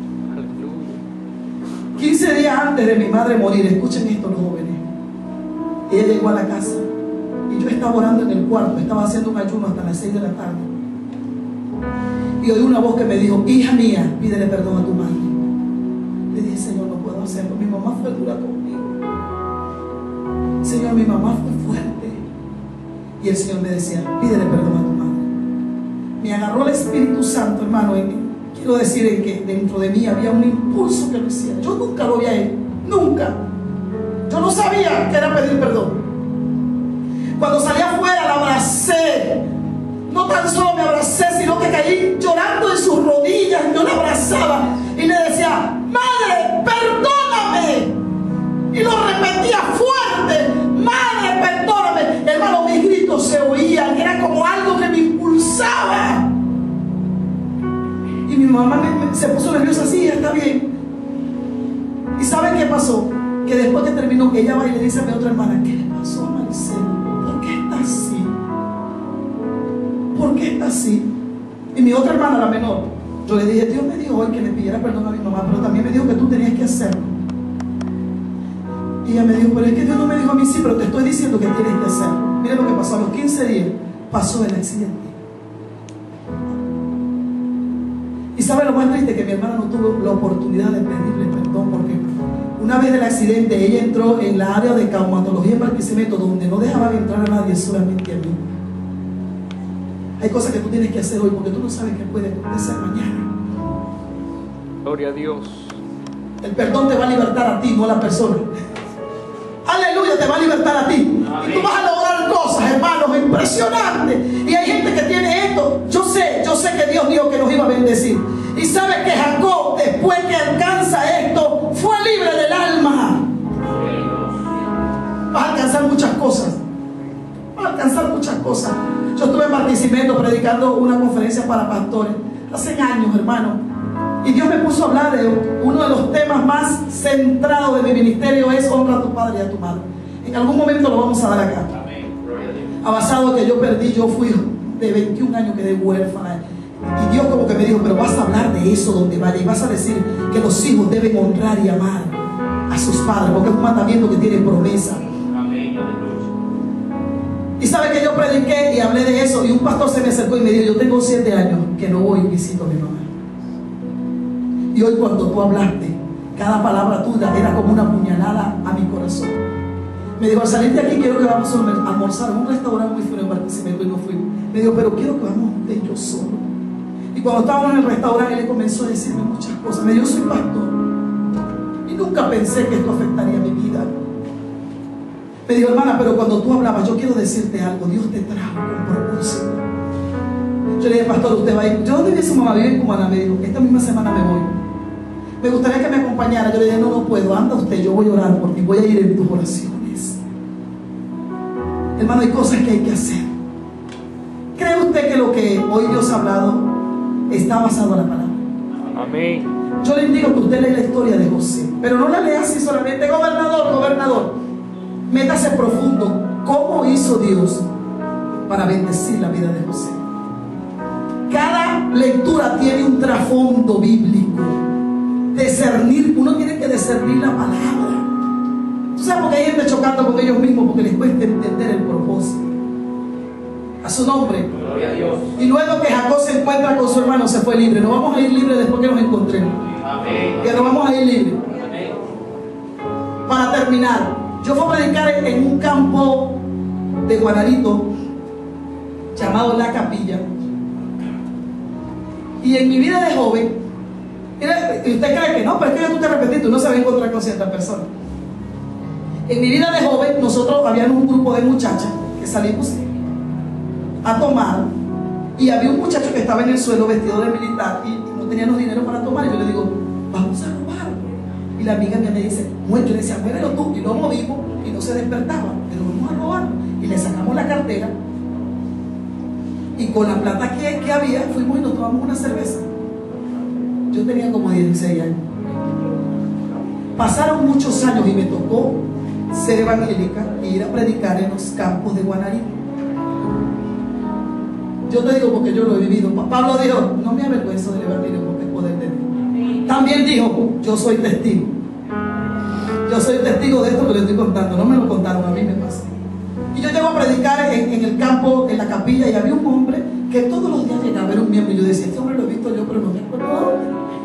15 días antes de mi madre morir, escuchen esto los jóvenes, ella llegó a la casa y yo estaba orando en el cuarto, estaba haciendo un ayuno hasta las 6 de la tarde y oí una voz que me dijo, hija mía, pídele perdón a tu madre. Le dije, Señor, no puedo hacerlo, mi mamá fue dura conmigo, Señor, mi mamá fue fuerte. Y el Señor me decía, pídele perdón a tu madre. Me agarró el Espíritu Santo, hermano, quiero decir que dentro de mí había un impulso que lo hiciera. Yo nunca lo vi a él, nunca. Yo no sabía que era pedir perdón. Cuando salí afuera la abracé. No tan solo me abracé, sino que caí llorando en sus rodillas. Yo la abrazaba y le decía, madre, perdóname. Y lo repetía fuerte, madre, perdóname. Hermano, mis gritos se oían, era como algo que me impulsaba. Y mi mamá se puso nerviosa, sí, está bien. ¿Y saben qué pasó? Que después que terminó, ella va y le dice a mi otra hermana, ¿qué le pasó a Maricela? ¿Por qué está así? ¿Por qué está así? Y mi otra hermana, la menor, yo le dije, Dios me dijo hoy que le pidiera perdón a mi mamá, pero también me dijo que tú tenías que hacerlo. Y ella me dijo, pero es que Dios no me dijo a mí, sí, pero te estoy diciendo que tienes que hacerlo. Mire lo que pasó, a los 15 días pasó el accidente. Y sabe lo más triste, que mi hermana no tuvo la oportunidad de pedirle perdón, porque una vez del accidente ella entró en la área de traumatología en Barquisimeto, donde no dejaban entrar a nadie, solamente a mí. Hay cosas que tú tienes que hacer hoy porque tú no sabes qué puede acontecer mañana. Gloria a Dios. El perdón te va a libertar a ti, no a la persona. Aleluya, te va a libertar a ti. Amén. Y tú vas a lograr cosas, hermanos, impresionantes. Y hay gente que tiene esto. Yo sé que Dios dijo que nos iba a bendecir. Y sabes que Jacob, después que alcanza esto, fue libre del alma. Vas a alcanzar muchas cosas. Vas a alcanzar muchas cosas. Yo estuve en Barquisimeto predicando una conferencia para pastores hace años, hermano. Y Dios me puso a hablar de uno de los temas más centrados de mi ministerio, es honra a tu padre y a tu madre. En algún momento lo vamos a dar acá. Amén. Gloria a Dios. Ha pasado que yo perdí, yo fui de 21 años, quedé huérfana. Y Dios como que me dijo, pero vas a hablar de eso donde vaya y vas a decir que los hijos deben honrar y amar a sus padres, porque es un mandamiento que tiene promesa. Amén. Aleluya. Y sabe que yo prediqué y hablé de eso, y un pastor se me acercó y me dijo, yo tengo 7 años que no voy y visito a mi mamá. Y hoy cuando tú hablaste, cada palabra tuya era como una puñalada a mi corazón. Me dijo, al salir de aquí quiero que vamos a almorzar en un restaurante muy fuera en Barquisimeto, y no fui. Me dijo, pero quiero que vamos de yo solo. Y cuando estábamos en el restaurante, él comenzó a decirme muchas cosas. Me dijo, yo soy pastor y nunca pensé que esto afectaría mi vida. Me dijo, hermana, pero cuando tú hablabas, yo quiero decirte algo. Dios te trajo con propósito. Yo le dije, pastor, usted va a ir. ¿Yo dónde vive su mamá? Vive en Cumaná. Me dijo, esta misma semana me voy. Me gustaría que me acompañara. Yo le dije, no puedo. Anda usted, yo voy a orar por ti. Voy a ir en tus oraciones. Hermano, hay cosas que hay que hacer. ¿Cree usted que lo que hoy Dios ha hablado está basado en la palabra? Amén. Yo le digo que usted lea la historia de José, pero no la lea así solamente, gobernador. Métase profundo. ¿Cómo hizo Dios para bendecir la vida de José? Cada lectura tiene un trasfondo bíblico. Discernir, uno tiene que discernir la palabra. ¿Tú sabes por qué hay gente chocando con ellos mismos? Porque les cuesta entender el propósito. A su nombre. Gloria a Dios. Y luego que Jacob se encuentra con su hermano, se fue libre. Nos vamos a ir libres después que nos encontremos. Amén. Que nos vamos a ir libres. Amén. Para terminar, yo fui a predicar en un campo de Guanarito llamado La Capilla. Y en mi vida de joven, y usted cree que no, pero es que ya tú te repetiste, uno se va a encontrar con ciertas personas. En mi vida de joven, nosotros habíamos un grupo de muchachas que salimos a tomar, y había un muchacho que estaba en el suelo vestido de militar y no teníamos dinero para tomar. Y yo le digo, vamos a robar. Y la amiga mía me dice, yo le decía, muévelo tú. Y lo movimos y no se despertaba. Pero vamos a robar. Y le sacamos la cartera. Y con la plata que había, fuimos y nos tomamos una cerveza. Yo tenía como 16 años. Pasaron muchos años y me tocó ser evangélica e ir a predicar en los campos de Guanarito. Yo te digo porque yo lo he vivido. Pablo dijo, no me avergüenzo del evangelio porque es poder de Dios. También dijo, yo soy testigo. Yo soy testigo de esto que le estoy contando. No me lo contaron, a mí me pasa. Y yo llego a predicar en el campo, en la capilla, y había un hombre que todos los días llegaba a ver un miembro. Y yo decía, este hombre lo he visto yo, pero no me acuerdo.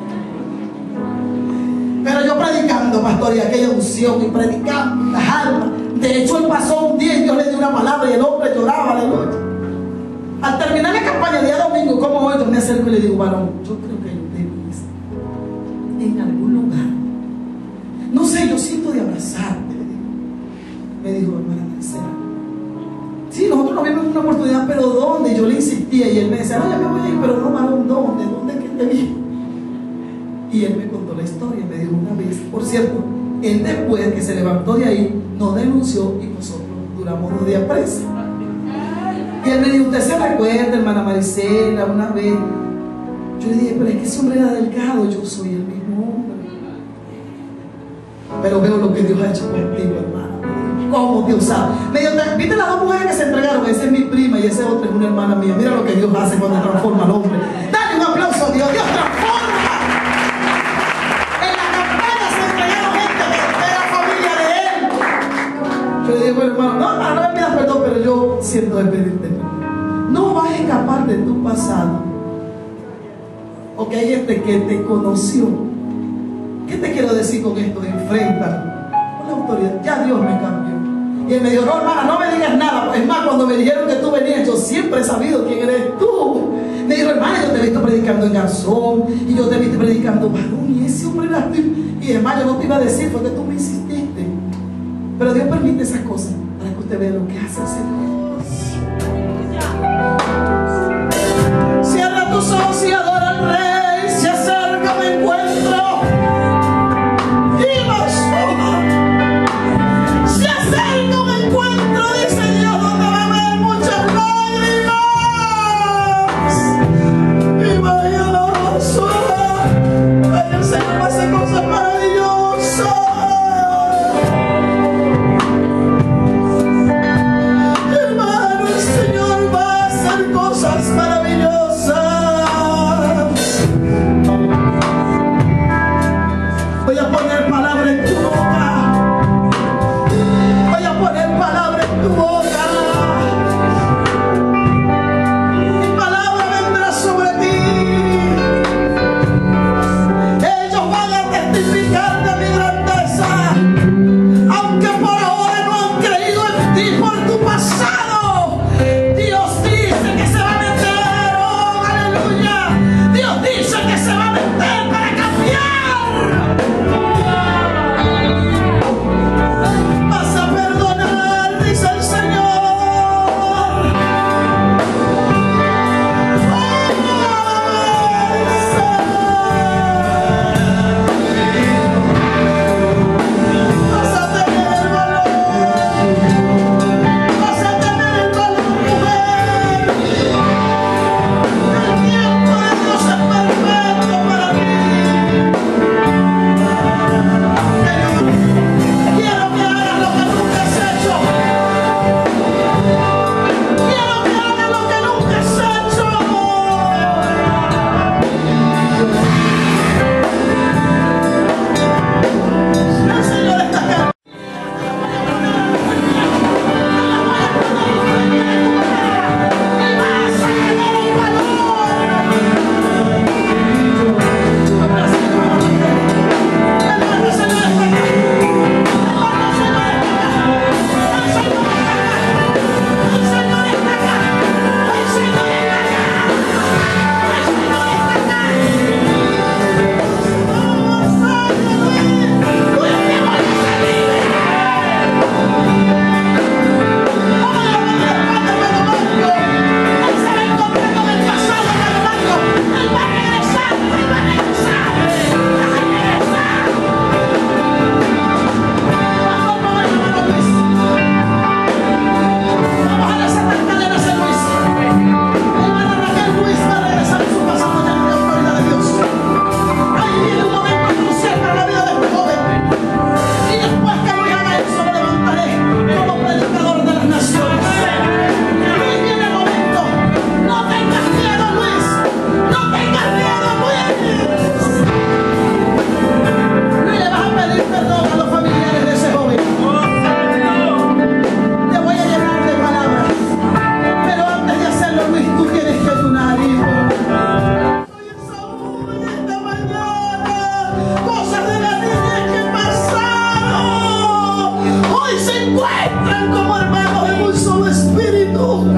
Pero yo predicando, pastor, y aquella unción, y predicando las almas. De hecho, él pasó un día y Dios le dio una palabra y el hombre lloraba, aleluya. Al terminar la campaña el día domingo, como hoy, yo me acerco y le digo, varón, yo creo que yo te vi en algún lugar. No sé, yo siento de abrazarte, le digo. Me dijo, hermana Marcela, sí, nosotros nos vimos en una oportunidad, pero ¿dónde? Yo le insistía y él me decía, no, ya me voy a ir, pero no, varón, ¿dónde? ¿Dónde es que te vi? Y él me contó la historia, me dijo una vez. Por cierto, él después que se levantó de ahí, nos denunció y nosotros duramos 2 días presos. Y él me dijo, ¿usted se recuerda, hermana Maricela, una vez? Yo le dije, pero es que ese hombre era delgado. Yo soy el mismo hombre. Pero veo lo que Dios ha hecho contigo, hermana. ¿Cómo Dios sabe? Me dijo, ¿viste las 2 mujeres que se entregaron? Esa es mi prima y esa otra es una hermana mía. Mira lo que Dios hace cuando transforma al hombre. Dale un aplauso a Dios. Dios transforma. En la campaña se entregaron gente que era familia de él. Yo le dije, bueno, hermano, no me pidas perdón, pero yo siento de pedirte perdón. No vas a escapar de tu pasado, porque hay gente que te conoció. ¿Qué te quiero decir con esto? Enfréntalo con la autoridad. Ya Dios me cambió. Y él me dijo, no, hermana, no me digas nada. Es más, cuando me dijeron que tú venías, yo siempre he sabido quién eres tú. Me dijo, hermana, yo te he visto predicando en Garzón, y yo te he visto predicando, varón, y ese hombre era tú. Y es más, yo no te iba a decir, fue que tú me insististe. Pero Dios permite esas cosas para que usted vea lo que hace el Señor. Cierra tus ojos y adora al Rey. Se acerca, me encuentro. Se acerca, me encuentro, dice Dios, donde va a haber muchas lágrimas. Y vaya la sola. Vaya el Señor, hace cosas maravillosas. eran como hermanos en un solo espíritu.